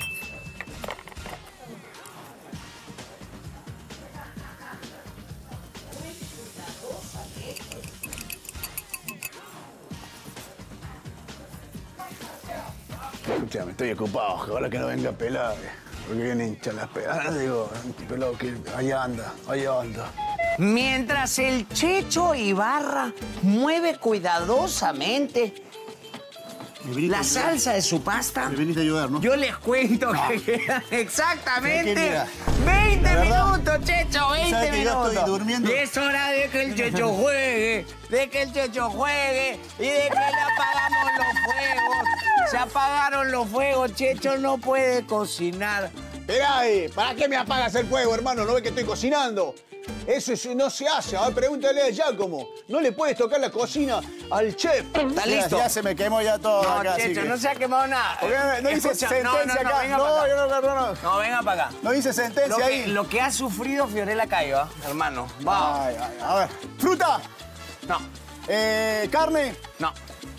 Escúchame, estoy ocupado. Ahora que no venga Pelado. Porque viene hincha las pegadas. Digo, Pelado, que allá anda. Mientras el Checho Ibarra mueve cuidadosamente la salsa de su pasta, Me viniste a ayudar, ¿no? yo les cuento que quedan exactamente mira, 20 la verdad, minutos, Checho, 20 ¿sabes que yo minutos. estoy durmiendo? Y es hora de que el Checho juegue, y de que le apagamos los fuegos. Se apagaron los fuegos, Checho no puede cocinar. Espera ahí, ¿para qué me apagas el fuego, hermano? ¿No ves que estoy cocinando? Eso no se hace. A ver, pregúntale a Giacomo. No le puedes tocar la cocina al chef. ¿Está listo? Ya se me quemó ya todo No, acá, así Checho, que- no se ha quemado nada. ¿Por qué no dice Escucha, sentencia acá? venga No, para acá. yo no. No, venga para acá. No dice sentencia ahí. Lo que ha sufrido Fiorella Cayo, hermano. Vamos. Ay, a ver. Fruta, No, carne, no,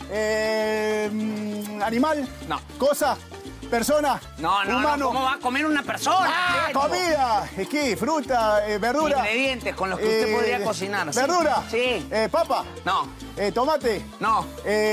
animal, No. cosa, persona, no, humano. ¿cómo va a comer una persona? Ah, Checho? comida, esquí, fruta, verdura. Ingredientes con los que usted podría cocinar. ¿sí? Verdura. Sí. Papa. No, Tomate. no.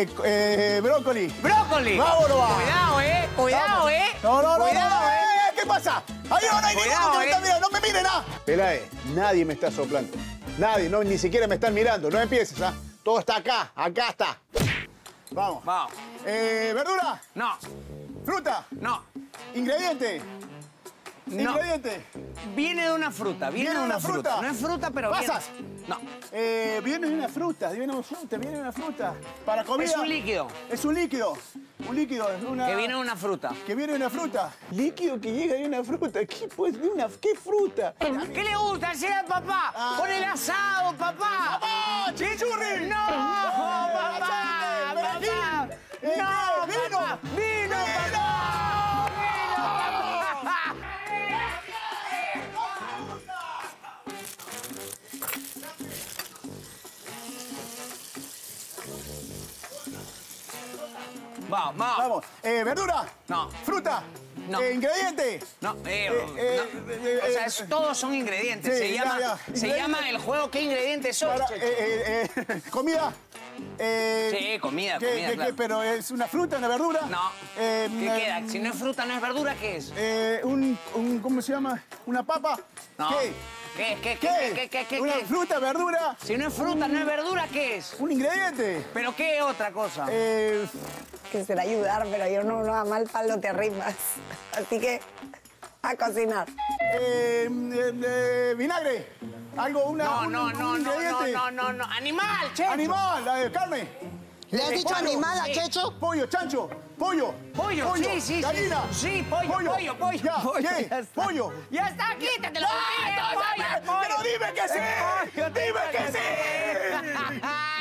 Brócoli. ¡Brócoli! Vámonos, va. Cuidado, Cuidado, No, Cuidado, ¿Qué pasa? pasa? Ahí no hay ninguno que me está mirando. No me miren, ¿ah? Peláez, nadie me está soplando. Nadie, no, ni siquiera me están mirando. No empieces, ¿ah? Todo está acá. Acá está. Vamos. Vamos. ¿Verdura? No. ¿Fruta? No. ¿Ingrediente? No. ¿Ingrediente? Viene de una fruta. Viene de una fruta. No es fruta, pero ¿Pasas? No. Viene de una fruta. Viene de una fruta. ¿Para comida? Es un líquido. Es un líquido. Un líquido. Es una... Que viene de una fruta. Que viene de una fruta. Líquido que llega de una fruta. ¿Qué, pues, ¿qué fruta? ¿Qué le gusta hacer al papá? Con el asado, papá. ¡Papá! ¡Chimichurri! ¡No! ¡Papá! ¡Papá! ¡No! ¡Vino! Papá. ¡Vino, papá! Vamos, vamos. Vamos. ¿Verdura? No. ¿Fruta? No. ¿Ingrediente? No, no. O sea, todos son ingredientes. Sí, se llama el juego ¿Qué ingredientes son? ¿Comida? Sí, comida, claro. ¿Pero es una fruta, una verdura? No. ¿Qué queda? Si no es fruta, no es verdura, ¿qué es? ¿Cómo se llama? ¿Una papa? No. ¿Qué? ¿Una fruta, verdura? Si no es fruta, no es verdura, ¿qué es? ¿Un ingrediente? ¿Pero qué otra cosa? Quisiera ayudar, pero yo no a mal palo te arrimas. Así que, a cocinar. ¿Vinagre? ¿Algo, un ingrediente? No. Animal, Checho. Animal, carne. ¿Le has dicho animal a Checho? Pollo, chancho, pollo. Pollo, sí. Gallina. Sí, pollo. Ya, ¿qué? Ya está. Pollo. Ya está, quítatelo. Pero dime que sí. Dime que sí.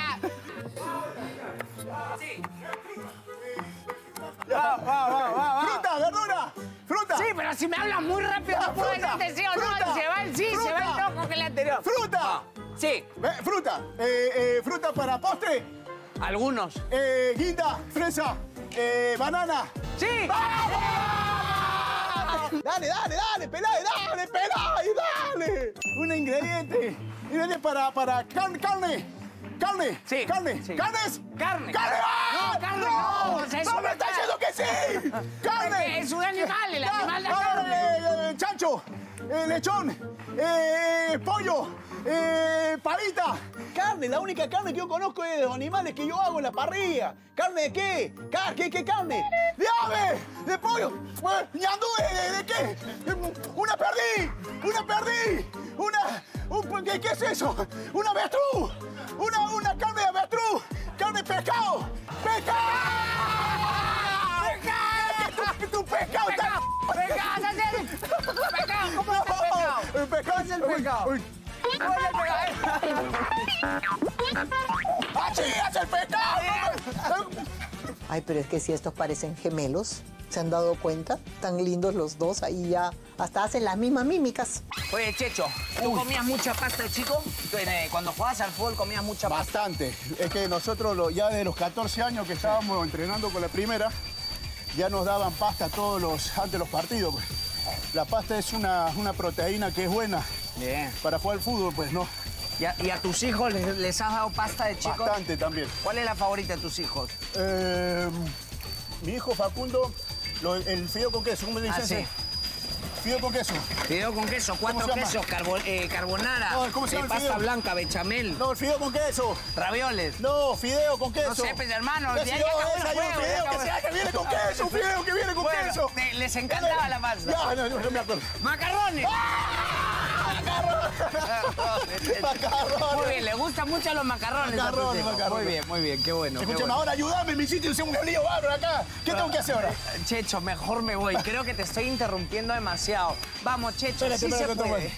Va. Fruta, verdura. Fruta. Sí, pero si me hablas muy rápido no puedo decirte sí o no. Se va el loco que el anterior. Fruta. Sí. Fruta. Fruta para postre. Algunos. Guinda, fresa, banana. Sí. Dale, Peláez, dale. Un ingrediente. Ingrediente para carne. Sí. Carne. Sí. ¿Carnes? Carne. ¡Ah! No, carne no. ¡No! O sea, es ¡No un me está diciendo que sí! ¡Carne! Es un animal, el animal de carne. Chancho, lechón, pollo, pavita. Carne, la única carne que yo conozco es de los animales que yo hago en la parrilla. ¿Carne de qué? ¿Qué carne? ¡De ave! ¡De pollo! ¿Ñandú de qué? ¡Una perdí! ¿Qué es eso? ¡Una avestruz! ¡Una carne de avestruz! ¡Carne de pescado! ¡Pescado! ¡Tu pescado está! ¡Pescado! ¿Cómo es el pescado? ¡El pescado es el pescado! ¡Así es el pescado! Ay, pero es que si estos parecen gemelos, ¿se han dado cuenta? Tan lindos los dos, ahí ya hasta hacen las mismas mímicas. Oye, Checho, ¿tú comías mucha pasta de chico? Cuando jugabas al fútbol comías mucha pasta. Bastante. Es que nosotros ya de los 14 años que estábamos entrenando con la primera, ya nos daban pasta antes de los partidos. Pues. La pasta es una proteína que es buena. Bien. Para jugar al fútbol, pues no. ¿Y a tus hijos les has dado pasta de chico? Bastante también. ¿Cuál es la favorita de tus hijos? Mi hijo Facundo, el fideo con queso, ¿cómo le dicen? Sí. Fideo con queso. Fideo con queso, 4 quesos, carbonara, No, ¿cómo se llama el pasta fideo? blanca, bechamel, No, el fideo con queso. ravioles. No, fideo con queso. No sé, pues, hermano, ¿Qué ya fideo acabó el es? Hay un juego, ya fideo acabó. que viene con queso, un fideo que viene con Bueno, queso. les encantaba la pasta. Ya, no me acuerdo. ¡Macarrones! Macarrones. Muy bien, le gustan mucho los macarrones. a tus hijos. Macarrones. Muy bien, qué bueno. qué Escúchame, bueno. ahora ayúdame en mi sitio, hice un lío bárbaro acá. ¿Qué tengo que hacer ahora? Checho, mejor me voy. Creo que te estoy interrumpiendo demasiado. Vamos, Checho, sí se puede.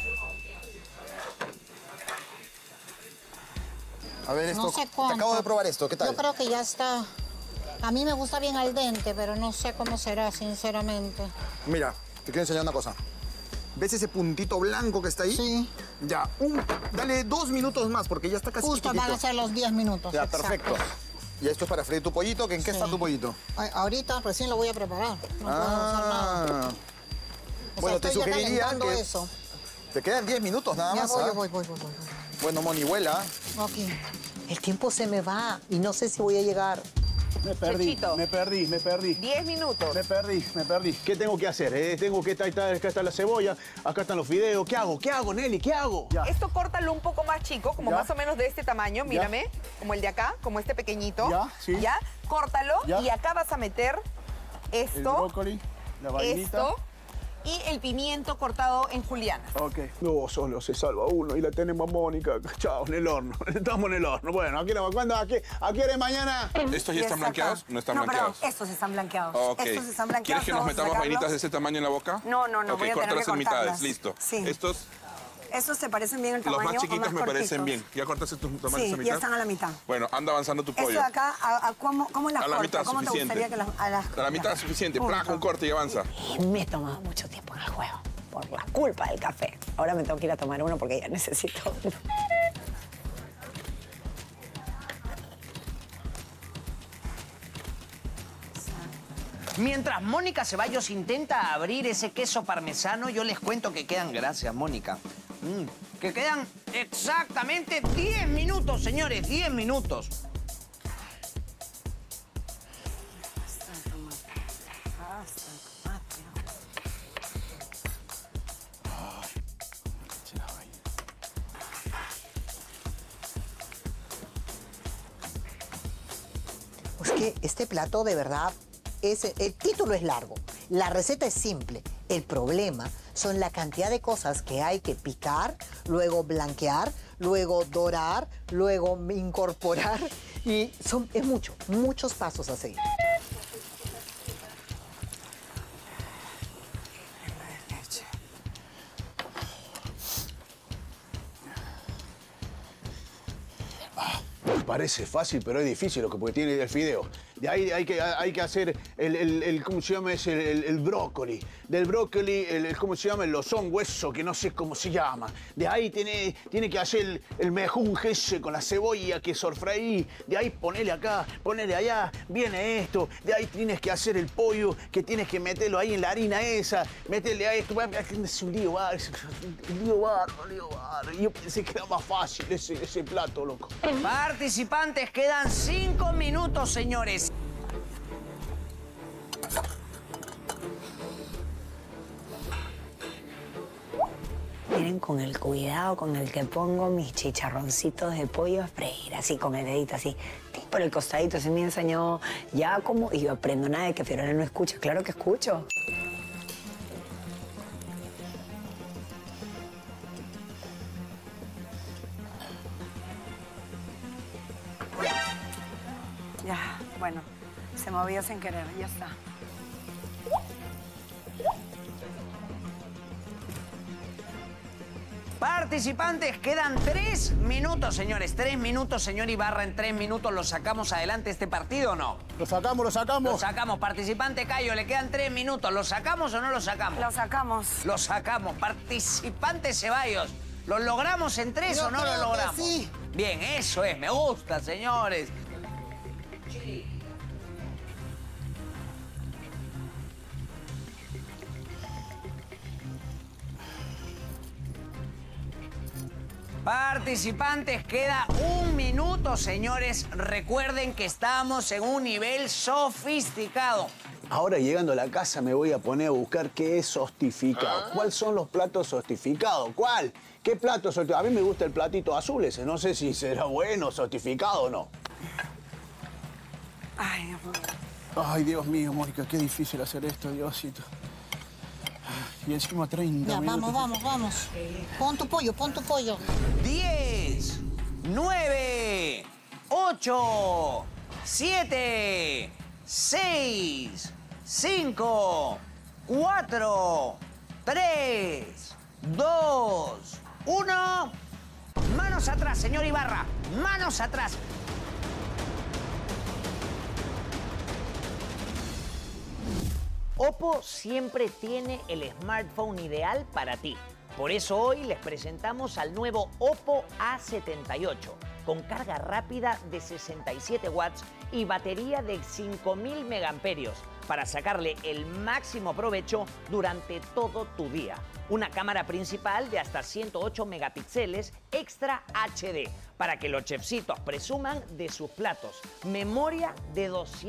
A ver, esto. No sé cuánto. Acabo de probar esto, ¿qué tal? Yo creo que ya está. A mí me gusta bien al dente, pero no sé cómo será, sinceramente. Mira, te quiero enseñar una cosa. ¿Ves ese puntito blanco que está ahí? Sí. Ya, dale 2 minutos más porque ya está casi Justo chiquitito. van a ser los 10 minutos. Ya, exactos. perfecto. Y esto es para freír tu pollito, ¿que en qué Sí. está tu pollito? Ahorita recién lo voy a preparar. No puedo hacer nada. O Bueno, sea, te estoy ya sugeriría calentando que eso. te quedan 10 minutos nada Ya más. voy, ¿ah? yo voy. Bueno, Moni, vuela. Aquí. El tiempo se me va y no sé si voy a llegar. Me perdí, Chechito. me perdí. 10 minutos. Me perdí. ¿Qué tengo que hacer? Tengo que acá está la cebolla, acá están los fideos. ¿Qué hago, Nelly? ¿Qué hago? Ya. Esto córtalo un poco más chico, como Ya. más o menos de este tamaño, mírame. Como el de acá, como este pequeñito. Ya, sí. Ya, córtalo Ya. y acá vas a meter esto. El brócoli, la vainita. Esto y el pimiento cortado en juliana. Ok. No, solo se salva uno y la tenemos a Mónica. Chao, en el horno. Estamos en el horno. Bueno, ¿a qué hora es mañana? ¿Estos ya están blanqueados? No están blanqueados. Perdón, estos están blanqueados. Ok. Estos están blanqueados. ¿Quieres que nos vamos a metamos sacarlos. vainitas de ese tamaño en la boca? No, Ok, voy a tener que córtalas en mitades, cortarlas. listo. Sí. Estos, ¿Estos te parecen bien el tamaño los más chiquitos o me más parecen cortitos? bien. ¿Ya cortaste tus tamaños Sí, a mitad? ya están a la mitad. Bueno, anda avanzando tu Esto pollo. de acá, ¿cómo las A la corto? mitad ¿Cómo te suficiente. gustaría que las A la mitad suficiente. Placa, un corte y avanza. Me he tomado mucho tiempo en el juego por la culpa del café. Ahora me tengo que ir a tomar uno porque ya necesito uno. Mientras Mónica Ceballos intenta abrir ese queso parmesano, yo les cuento que quedan, gracias Mónica, que quedan exactamente 10 minutos, señores, 10 minutos. Es que este plato de verdad, el título es largo, la receta es simple. El problema son la cantidad de cosas que hay que picar, luego blanquear, luego dorar, luego incorporar y es muchos pasos a seguir. Parece fácil, pero es difícil porque tiene el fideo. De ahí hay que hacer ¿cómo se llama? El brócoli. Del brócoli, ¿cómo se llama? El lozón hueso, que no sé cómo se llama. De ahí tiene que hacer el mejunje ese con la cebolla que sofreí. De ahí ponele acá, ponele allá, viene esto. De ahí tienes que hacer el pollo, que tienes que meterlo ahí en la harina esa. Meterle a esto. Es un lío bárbaro. Yo pensé que era más fácil ese plato, loco. Participantes, quedan 5 minutos, señores. Miren con el cuidado con el que pongo mis chicharroncitos de pollo a freír, así con el dedito, así, por el costadito. Se me enseñó ya como, y yo aprendo nada de que Fiorella no escucha. Claro que escucho. Ya, bueno, se movió sin querer, ya está. Participantes, quedan 3 minutos, señores. 3 minutos, señor Ibarra. En 3 minutos lo sacamos adelante este partido o no. Lo sacamos. Lo sacamos. Participante Cayo, le quedan 3 minutos. ¿Lo sacamos o no lo sacamos? Lo sacamos. Lo sacamos. Participante Ceballos, ¿lo logramos en 3 o no lo logramos? Sí. Bien, eso es. Me gusta, señores. Participantes, queda 1 minuto, señores. Recuerden que estamos en un nivel sofisticado. Ahora llegando a la casa me voy a poner a buscar qué es sostificado. ¿Cuáles son los platos sostificados? ¿Cuál? ¿Qué plato sostificado? A mí me gusta el platito azul ese. No sé si será bueno sostificado o no. Ay, Dios mío. Ay, Dios mío, Mónica, qué difícil hacer esto, Diosito. Y encima 30 Ya, minutos. vamos. Pon tu pollo. 10, 9, 8, 7, 6, 5, 4, 3, 2, 1. Manos atrás, señor Ibarra. Manos atrás. Oppo siempre tiene el smartphone ideal para ti. Por eso hoy les presentamos al nuevo Oppo A78, con carga rápida de 67 watts y batería de 5000 megaamperios, para sacarle el máximo provecho durante todo tu día. Una cámara principal de hasta 108 megapíxeles Extra HD, para que los chefcitos presuman de sus platos. Memoria de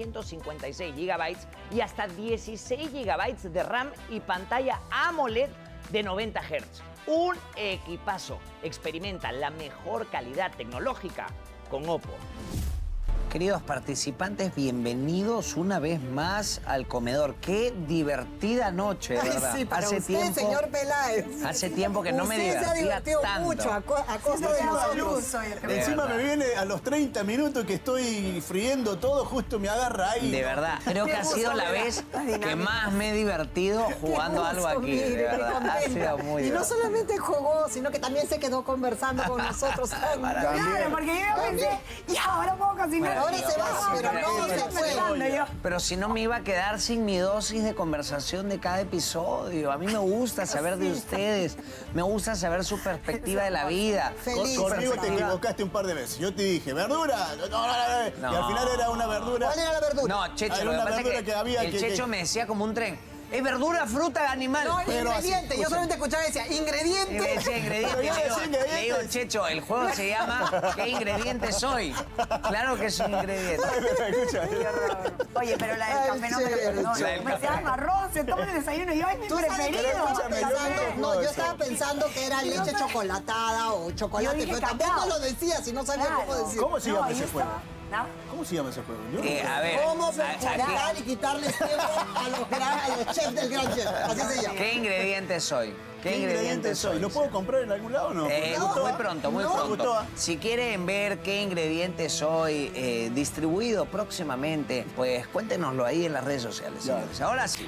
256 GB y hasta 16 GB de RAM y pantalla AMOLED de 90 Hz. Un equipazo. Experimenta la mejor calidad tecnológica con Oppo. Queridos participantes, bienvenidos una vez más al comedor. Qué divertida noche, de verdad. Sí, para usted, señor Peláez. Hace tiempo que no me Usted se ha divertía divertido tanto. mucho a costa de nosotros. Encima me viene a los 30 minutos que estoy friendo todo, justo me agarra ahí. De verdad, creo que ha sido la vez que más me he divertido jugando algo aquí. De verdad, ha sido muy Y no divertido. solamente jugó, sino que también se quedó conversando con nosotros. Claro, porque yo pensé, ya, ahora puedo cocinar. Ahora se va, pero no se fue. Pero si no me iba a quedar sin mi dosis de conversación de cada episodio. A mí me gusta saber de ustedes, me gusta saber su perspectiva de la vida. Feliz. su Conmigo te perspectiva. equivocaste un par de veces. Yo te dije, ¿verdura? No. Y al final era una verdura. ¿Cuál era la verdura? No, Checho, Era lo que una pasa es verdura que que había el que- Checho me decía como un tren. Es verdura, fruta, animal. No, Pero así, ingrediente. Yo escucha. solamente escuchaba y decía, Y me ingrediente. decía ingrediente. Pero ya Le digo, decía ingredientes. le digo, Checho, el juego se llama ¿qué ingrediente soy? Claro que es un ingrediente. Escucha. Oye, pero la del café no me lo perdonó. La del Me café. decían arroz, se toma el desayuno y yo, ay, mi Tú sabes que preferido. yo estaba Escúchame, yo pensando, no no, yo eso. estaba pensando que era leche chocolatada o chocolate, Yo dije pero tampoco cacao. lo decía, si no sabía cómo Claro. decir. ¿Cómo se llama No, ese y juego? eso, ¿no? ¿Cómo se llama ese juego? Yo no A ver, ¿Cómo aquí- perjurar y quitarles tiempo a los chefs del gran chef? Así se llama. ¿qué ingrediente soy? ¿Qué ingrediente soy? ¿Lo puedo comprar en algún lado o no? ¿Me gustó? Muy pronto, muy ¿No? ¿Me pronto. gustó? Si quieren ver qué ingrediente soy distribuido próximamente, pues cuéntenoslo ahí en las redes sociales, Ya. señores. Ahora sí,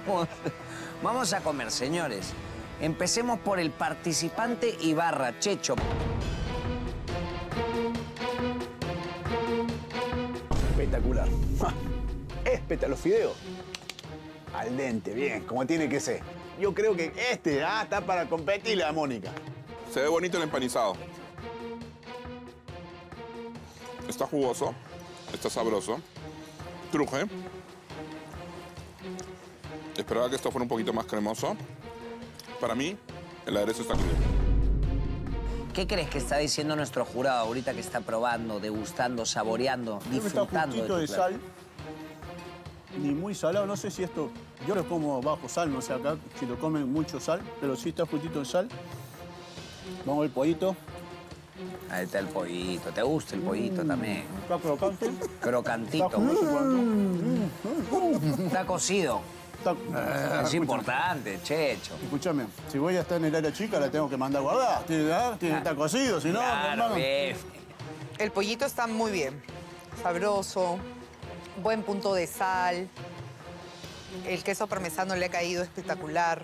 vamos a comer, señores. Empecemos por el participante Ibarra, Checho. Espectacular. Espectacular. Los fideos. Al dente, bien, como tiene que ser. Yo creo que este ya está para competirle a Mónica. Se ve bonito el empanizado. Está jugoso, está sabroso, truje. Esperaba que esto fuera un poquito más cremoso. Para mí, el aderezo está crudo. ¿Qué crees que está diciendo nuestro jurado ahorita que está probando, degustando, saboreando, Creo que está disfrutando justito tu de plato? sal. Ni muy salado, no sé si esto... Yo lo como bajo sal, no sé acá si lo comen mucho sal, pero sí está justito de sal. Vamos al pollito. Ahí está el pollito. ¿Te gusta el pollito también? Está crocante. Crocantito. Está jugoso cuando... Está cocido. Está... Es importante, Checho. Escúchame, si voy a estar en el área chica, la tengo que mandar a guardar. Tiene que estar cocido, si no, Claro, hermano. bien. El pollito está muy bien. Sabroso, buen punto de sal. El queso parmesano le ha caído espectacular.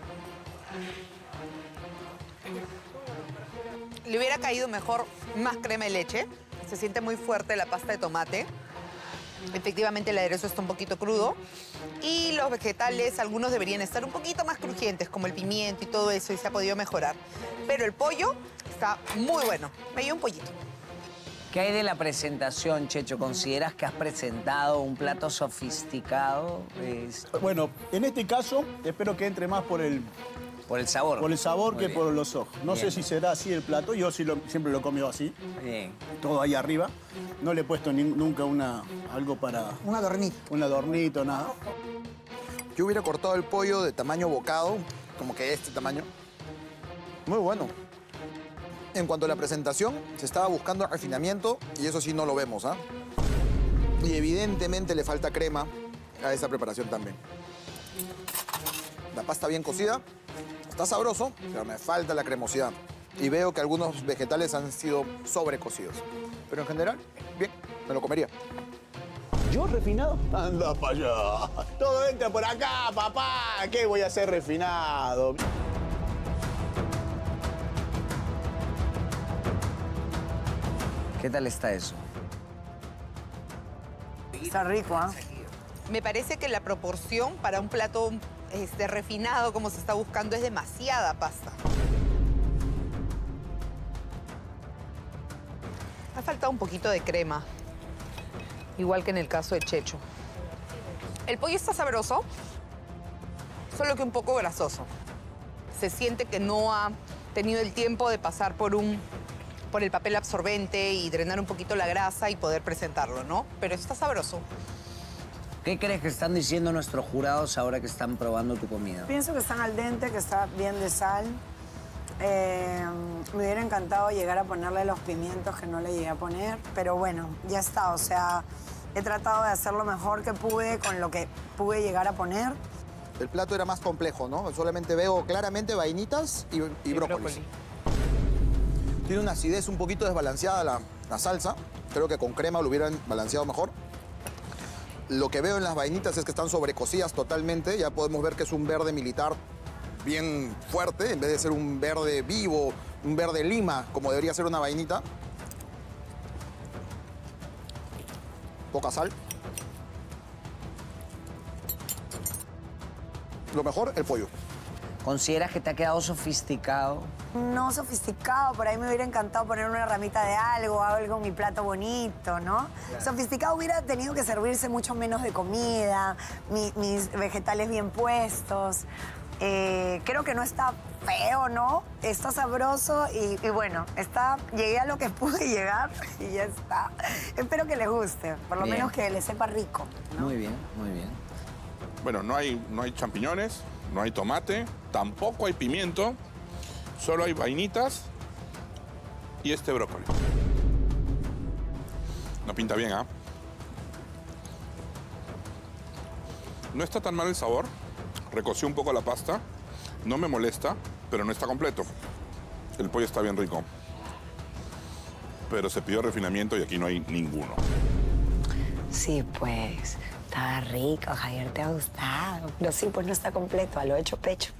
Le hubiera caído mejor más crema de leche. Se siente muy fuerte la pasta de tomate. Efectivamente, el aderezo está un poquito crudo. Y los vegetales, algunos deberían estar un poquito más crujientes, como el pimiento y todo eso, y se ha podido mejorar. Pero el pollo está muy bueno. Me dio un pollito. ¿Qué hay de la presentación, Checho? ¿Consideras que has presentado un plato sofisticado? Bueno, en este caso, espero que entre más por el sabor. Por el sabor Muy que bien. por los ojos. No Bien. sé si será así el plato. Yo sí siempre lo he comido así. Bien. Todo ahí arriba. No le he puesto nunca algo para... Un adornito. Un adornito, nada. Yo hubiera cortado el pollo de tamaño bocado, como que este tamaño. Muy bueno. En cuanto a la presentación, se estaba buscando refinamiento y eso sí no lo vemos, ¿ah? Y evidentemente le falta crema a esta preparación también. La pasta bien cocida, está sabroso, pero me falta la cremosidad. Y veo que algunos vegetales han sido sobrecocidos. Pero en general, bien, me lo comería. ¿Yo refinado? Anda para allá. Todo entra por acá, papá. ¿Qué voy a hacer refinado? ¿Qué tal está eso? Está rico, ¿ah? Me parece que la proporción para un plato refinado como se está buscando, es demasiada pasta. Ha faltado un poquito de crema, igual que en el caso de Checho. El pollo está sabroso, solo que un poco grasoso. Se siente que no ha tenido el tiempo de pasar por el papel absorbente y drenar un poquito la grasa y poder presentarlo, ¿no? Pero está sabroso. ¿Qué crees que están diciendo nuestros jurados ahora que están probando tu comida? Pienso que están al dente, que está bien de sal. Me hubiera encantado llegar a ponerle los pimientos que no le llegué a poner, pero bueno, ya está. O sea, he tratado de hacer lo mejor que pude con lo que pude llegar a poner. El plato era más complejo, ¿no? Solamente veo claramente vainitas y brócoli. Tiene una acidez un poquito desbalanceada la salsa. Creo que con crema lo hubieran balanceado mejor. Lo que veo en las vainitas es que están sobrecocidas totalmente. Ya podemos ver que es un verde militar bien fuerte, en vez de ser un verde vivo, un verde lima, como debería ser una vainita. Poca sal. Lo mejor, el pollo. ¿Consideras que te ha quedado sofisticado? No sofisticado, por ahí me hubiera encantado poner una ramita de algo en mi plato bonito, ¿no? Claro. Sofisticado hubiera tenido que servirse mucho menos de comida, mis vegetales bien puestos. Creo que no está feo, ¿no? Está sabroso y bueno, llegué a lo que pude llegar y ya está. Espero que les guste, por lo menos que les sepa rico, ¿no? Muy bien, muy bien. Bueno, no hay champiñones, no hay tomate, tampoco hay pimiento, solo hay vainitas y este brócoli. No pinta bien, ¿ah? No está tan mal el sabor, recoció un poco la pasta, no me molesta, pero no está completo. El pollo está bien rico, pero se pidió refinamiento y aquí no hay ninguno. Sí, pues, estaba rico, Javier, te ha gustado. Pero sí, pues no está completo, a lo hecho pecho.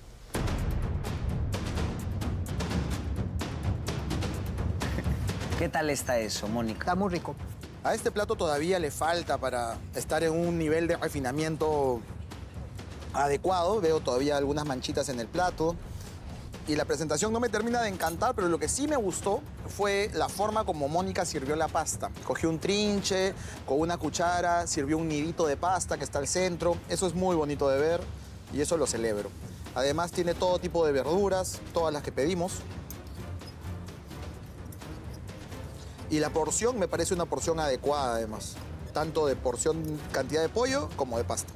¿Qué tal está eso, Mónica? Está muy rico. A este plato todavía le falta para estar en un nivel de refinamiento adecuado. Veo todavía algunas manchitas en el plato. Y la presentación no me termina de encantar, pero lo que sí me gustó fue la forma como Mónica sirvió la pasta. Cogió un trinche, con una cuchara, sirvió un nidito de pasta que está al centro. Eso es muy bonito de ver y eso lo celebro. Además tiene todo tipo de verduras, todas las que pedimos. Y la porción me parece una porción adecuada, además. Tanto de porción, cantidad de pollo, como de pasta.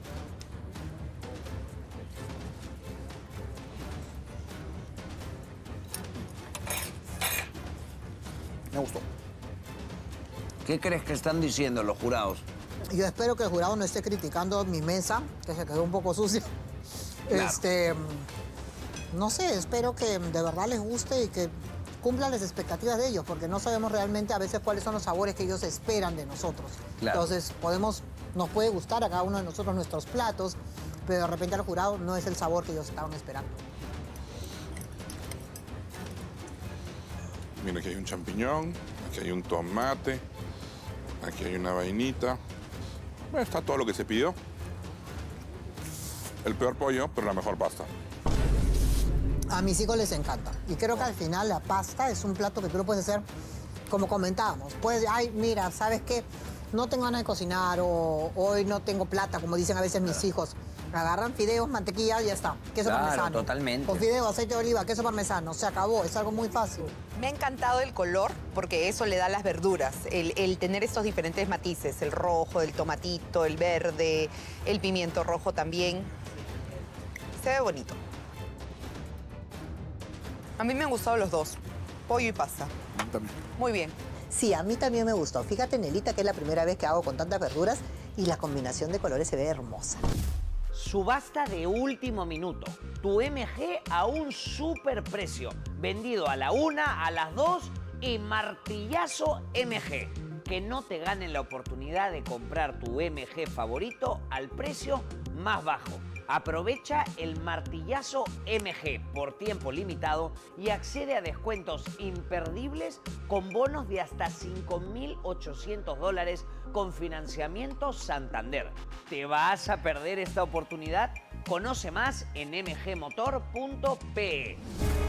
Me gustó. ¿Qué crees que están diciendo los jurados? Yo espero que el jurado no esté criticando mi mesa, que se quedó un poco sucia. Claro. No sé, espero que de verdad les guste y que cumplan las expectativas de ellos, porque no sabemos realmente a veces cuáles son los sabores que ellos esperan de nosotros. Claro. Entonces, nos puede gustar a cada uno de nosotros nuestros platos, pero de repente al jurado no es el sabor que ellos estaban esperando. Mira, aquí hay un champiñón, aquí hay un tomate, aquí hay una vainita. Bueno, está todo lo que se pidió. El peor pollo, pero la mejor pasta. A mis hijos les encanta. Y creo que al final la pasta es un plato que tú lo puedes hacer como comentábamos. Puedes, ay, mira, ¿sabes qué? No tengo ganas de cocinar o hoy no tengo plata, como dicen a veces mis hijos. Agarran fideos, mantequilla y ya está. Queso parmesano. Totalmente. Con fideos, aceite de oliva, queso parmesano. Se acabó. Es algo muy fácil. Me ha encantado el color porque eso le da a las verduras. El tener estos diferentes matices. El rojo, el tomatito, el verde, el pimiento rojo también. Se ve bonito. A mí me han gustado los dos. Pollo y pasta. También. Muy bien. Sí, a mí también me gustó. Fíjate, Nelita, que es la primera vez que hago con tantas verduras y la combinación de colores se ve hermosa. Subasta de último minuto. Tu MG a un superprecio. Vendido a la 1, a las 2 y martillazo MG. Que no te ganen la oportunidad de comprar tu MG favorito al precio más bajo. Aprovecha el martillazo MG por tiempo limitado y accede a descuentos imperdibles con bonos de hasta $5.800 con financiamiento Santander. ¿Te vas a perder esta oportunidad? Conoce más en mgmotor.pe.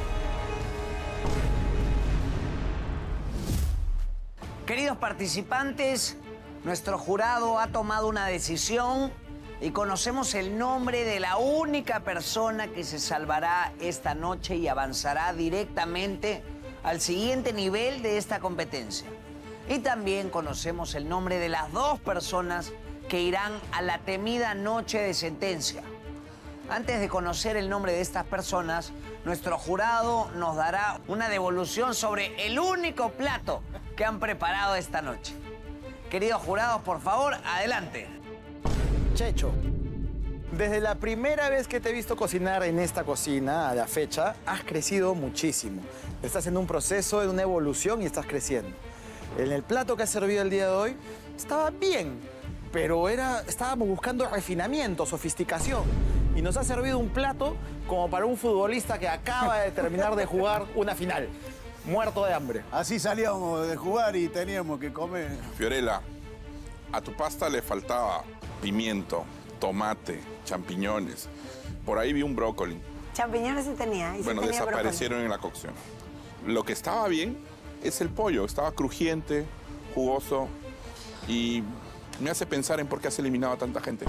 Queridos participantes, nuestro jurado ha tomado una decisión y conocemos el nombre de la única persona que se salvará esta noche y avanzará directamente al siguiente nivel de esta competencia. Y también conocemos el nombre de las 2 personas que irán a la temida noche de sentencia. Antes de conocer el nombre de estas personas, nuestro jurado nos dará una devolución sobre el único plato que han preparado esta noche. Queridos jurados, por favor, adelante. Checho, desde la primera vez que te he visto cocinar en esta cocina, a la fecha, has crecido muchísimo. Estás en un proceso, en una evolución y estás creciendo. En el plato que has servido el día de hoy, estaba bien, pero estábamos buscando refinamiento, sofisticación. Y nos ha servido un plato como para un futbolista que acaba de terminar de jugar una final, muerto de hambre. Así salíamos de jugar y teníamos que comer. Fiorella, a tu pasta le faltaba pimiento, tomate, champiñones. Por ahí vi un brócoli. Champiñones sí tenía. Bueno, desaparecieron en la cocción. Lo que estaba bien es el pollo. Estaba crujiente, jugoso y me hace pensar en por qué has eliminado a tanta gente.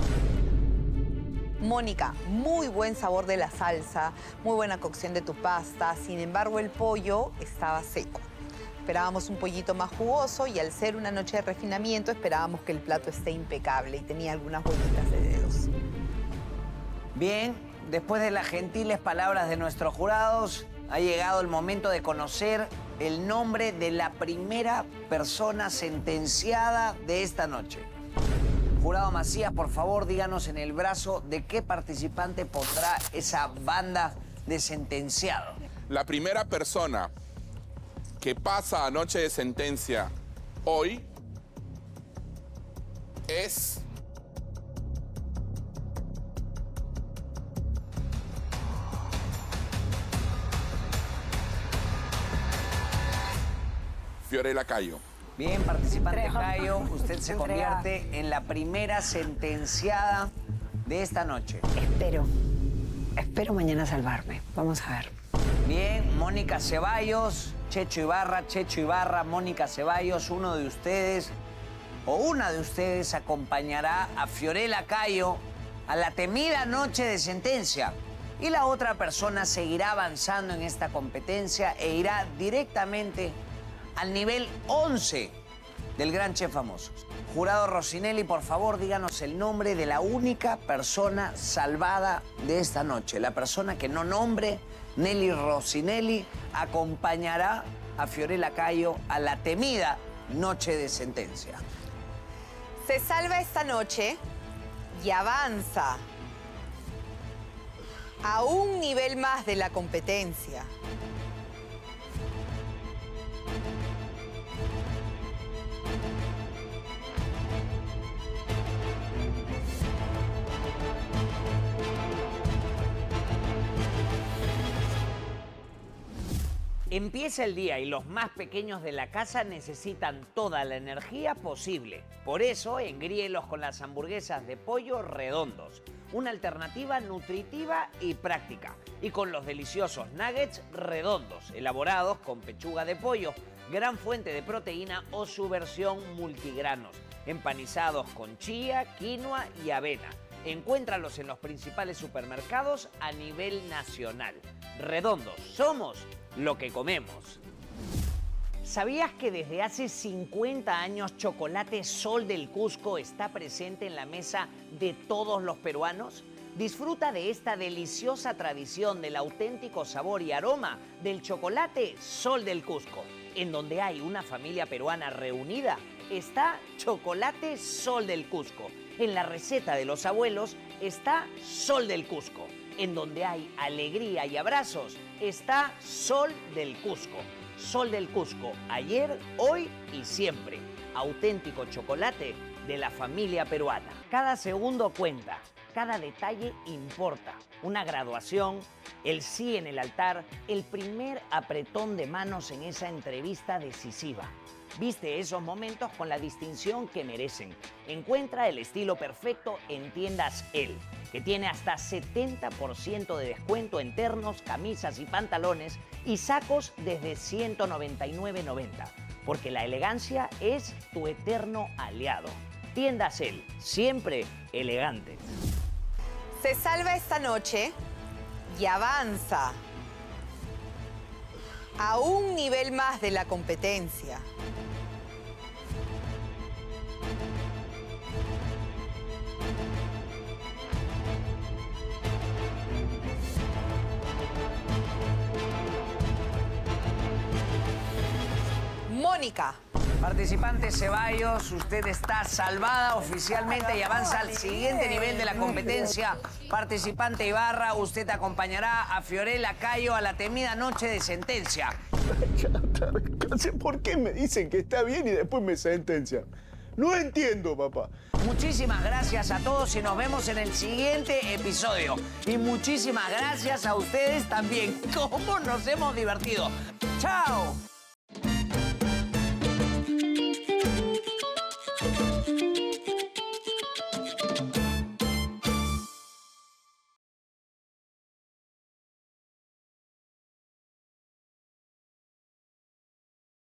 Mónica, muy buen sabor de la salsa, muy buena cocción de tu pasta. Sin embargo, el pollo estaba seco. Esperábamos un pollito más jugoso y al ser una noche de refinamiento esperábamos que el plato esté impecable y tenía algunas huellitas de dedos. Bien, después de las gentiles palabras de nuestros jurados, ha llegado el momento de conocer el nombre de la primera persona sentenciada de esta noche. Jurado Macías, por favor, díganos en el brazo de qué participante pondrá esa banda de sentenciados. La primera persona que pasa a noche de sentencia hoy es... Fiorella Cayo. Bien, participante Cayo, usted se convierte en la primera sentenciada de esta noche. Espero mañana salvarme. Vamos a ver. Bien, Mónica Ceballos, Checho Ibarra, Mónica Ceballos, uno de ustedes o una de ustedes acompañará a Fiorella Cayo a la temida noche de sentencia. Y la otra persona seguirá avanzando en esta competencia e irá directamente al nivel 11 del Gran Chef Famosos. Jurado Rossinelli, por favor, díganos el nombre de la única persona salvada de esta noche. La persona que no nombre, Nelly Rossinelli, acompañará a Fiorella Cayo a la temida noche de sentencia. Se salva esta noche y avanza a un nivel más de la competencia. Empieza el día y los más pequeños de la casa necesitan toda la energía posible. Por eso, engríelos con las hamburguesas de pollo Redondos, una alternativa nutritiva y práctica. Y con los deliciosos nuggets Redondos, elaborados con pechuga de pollo, gran fuente de proteína o su versión multigranos, empanizados con chía, quinoa y avena. Encuéntralos en los principales supermercados a nivel nacional. Redondos, somos lo que comemos. ¿Sabías que desde hace 50 años Chocolate Sol del Cusco está presente en la mesa de todos los peruanos? Disfruta de esta deliciosa tradición del auténtico sabor y aroma del Chocolate Sol del Cusco. En donde hay una familia peruana reunida, está Chocolate Sol del Cusco. En la receta de los abuelos está Sol del Cusco. En donde hay alegría y abrazos, está Sol del Cusco. Sol del Cusco, ayer, hoy y siempre. Auténtico chocolate de la familia peruana. Cada segundo cuenta, cada detalle importa. Una graduación, el sí en el altar, el primer apretón de manos en esa entrevista decisiva. Viste esos momentos con la distinción que merecen. Encuentra el estilo perfecto en Tiendas El. que tiene hasta 70% de descuento en ternos, camisas y pantalones y sacos desde $199.90. Porque la elegancia es tu eterno aliado. Tiendas El, siempre elegantes. Se salva esta noche y avanza a un nivel más de la competencia. Mónica. Participante Ceballos, usted está salvada oficialmente y avanza al siguiente nivel de la competencia. Participante Ibarra, usted acompañará a Fiorella Cayo a la temida noche de sentencia. ¿Por qué me dicen que está bien y después me sentencian? No entiendo, papá. Muchísimas gracias a todos y nos vemos en el siguiente episodio. Y muchísimas gracias a ustedes también. ¿Cómo nos hemos divertido? ¡Chao!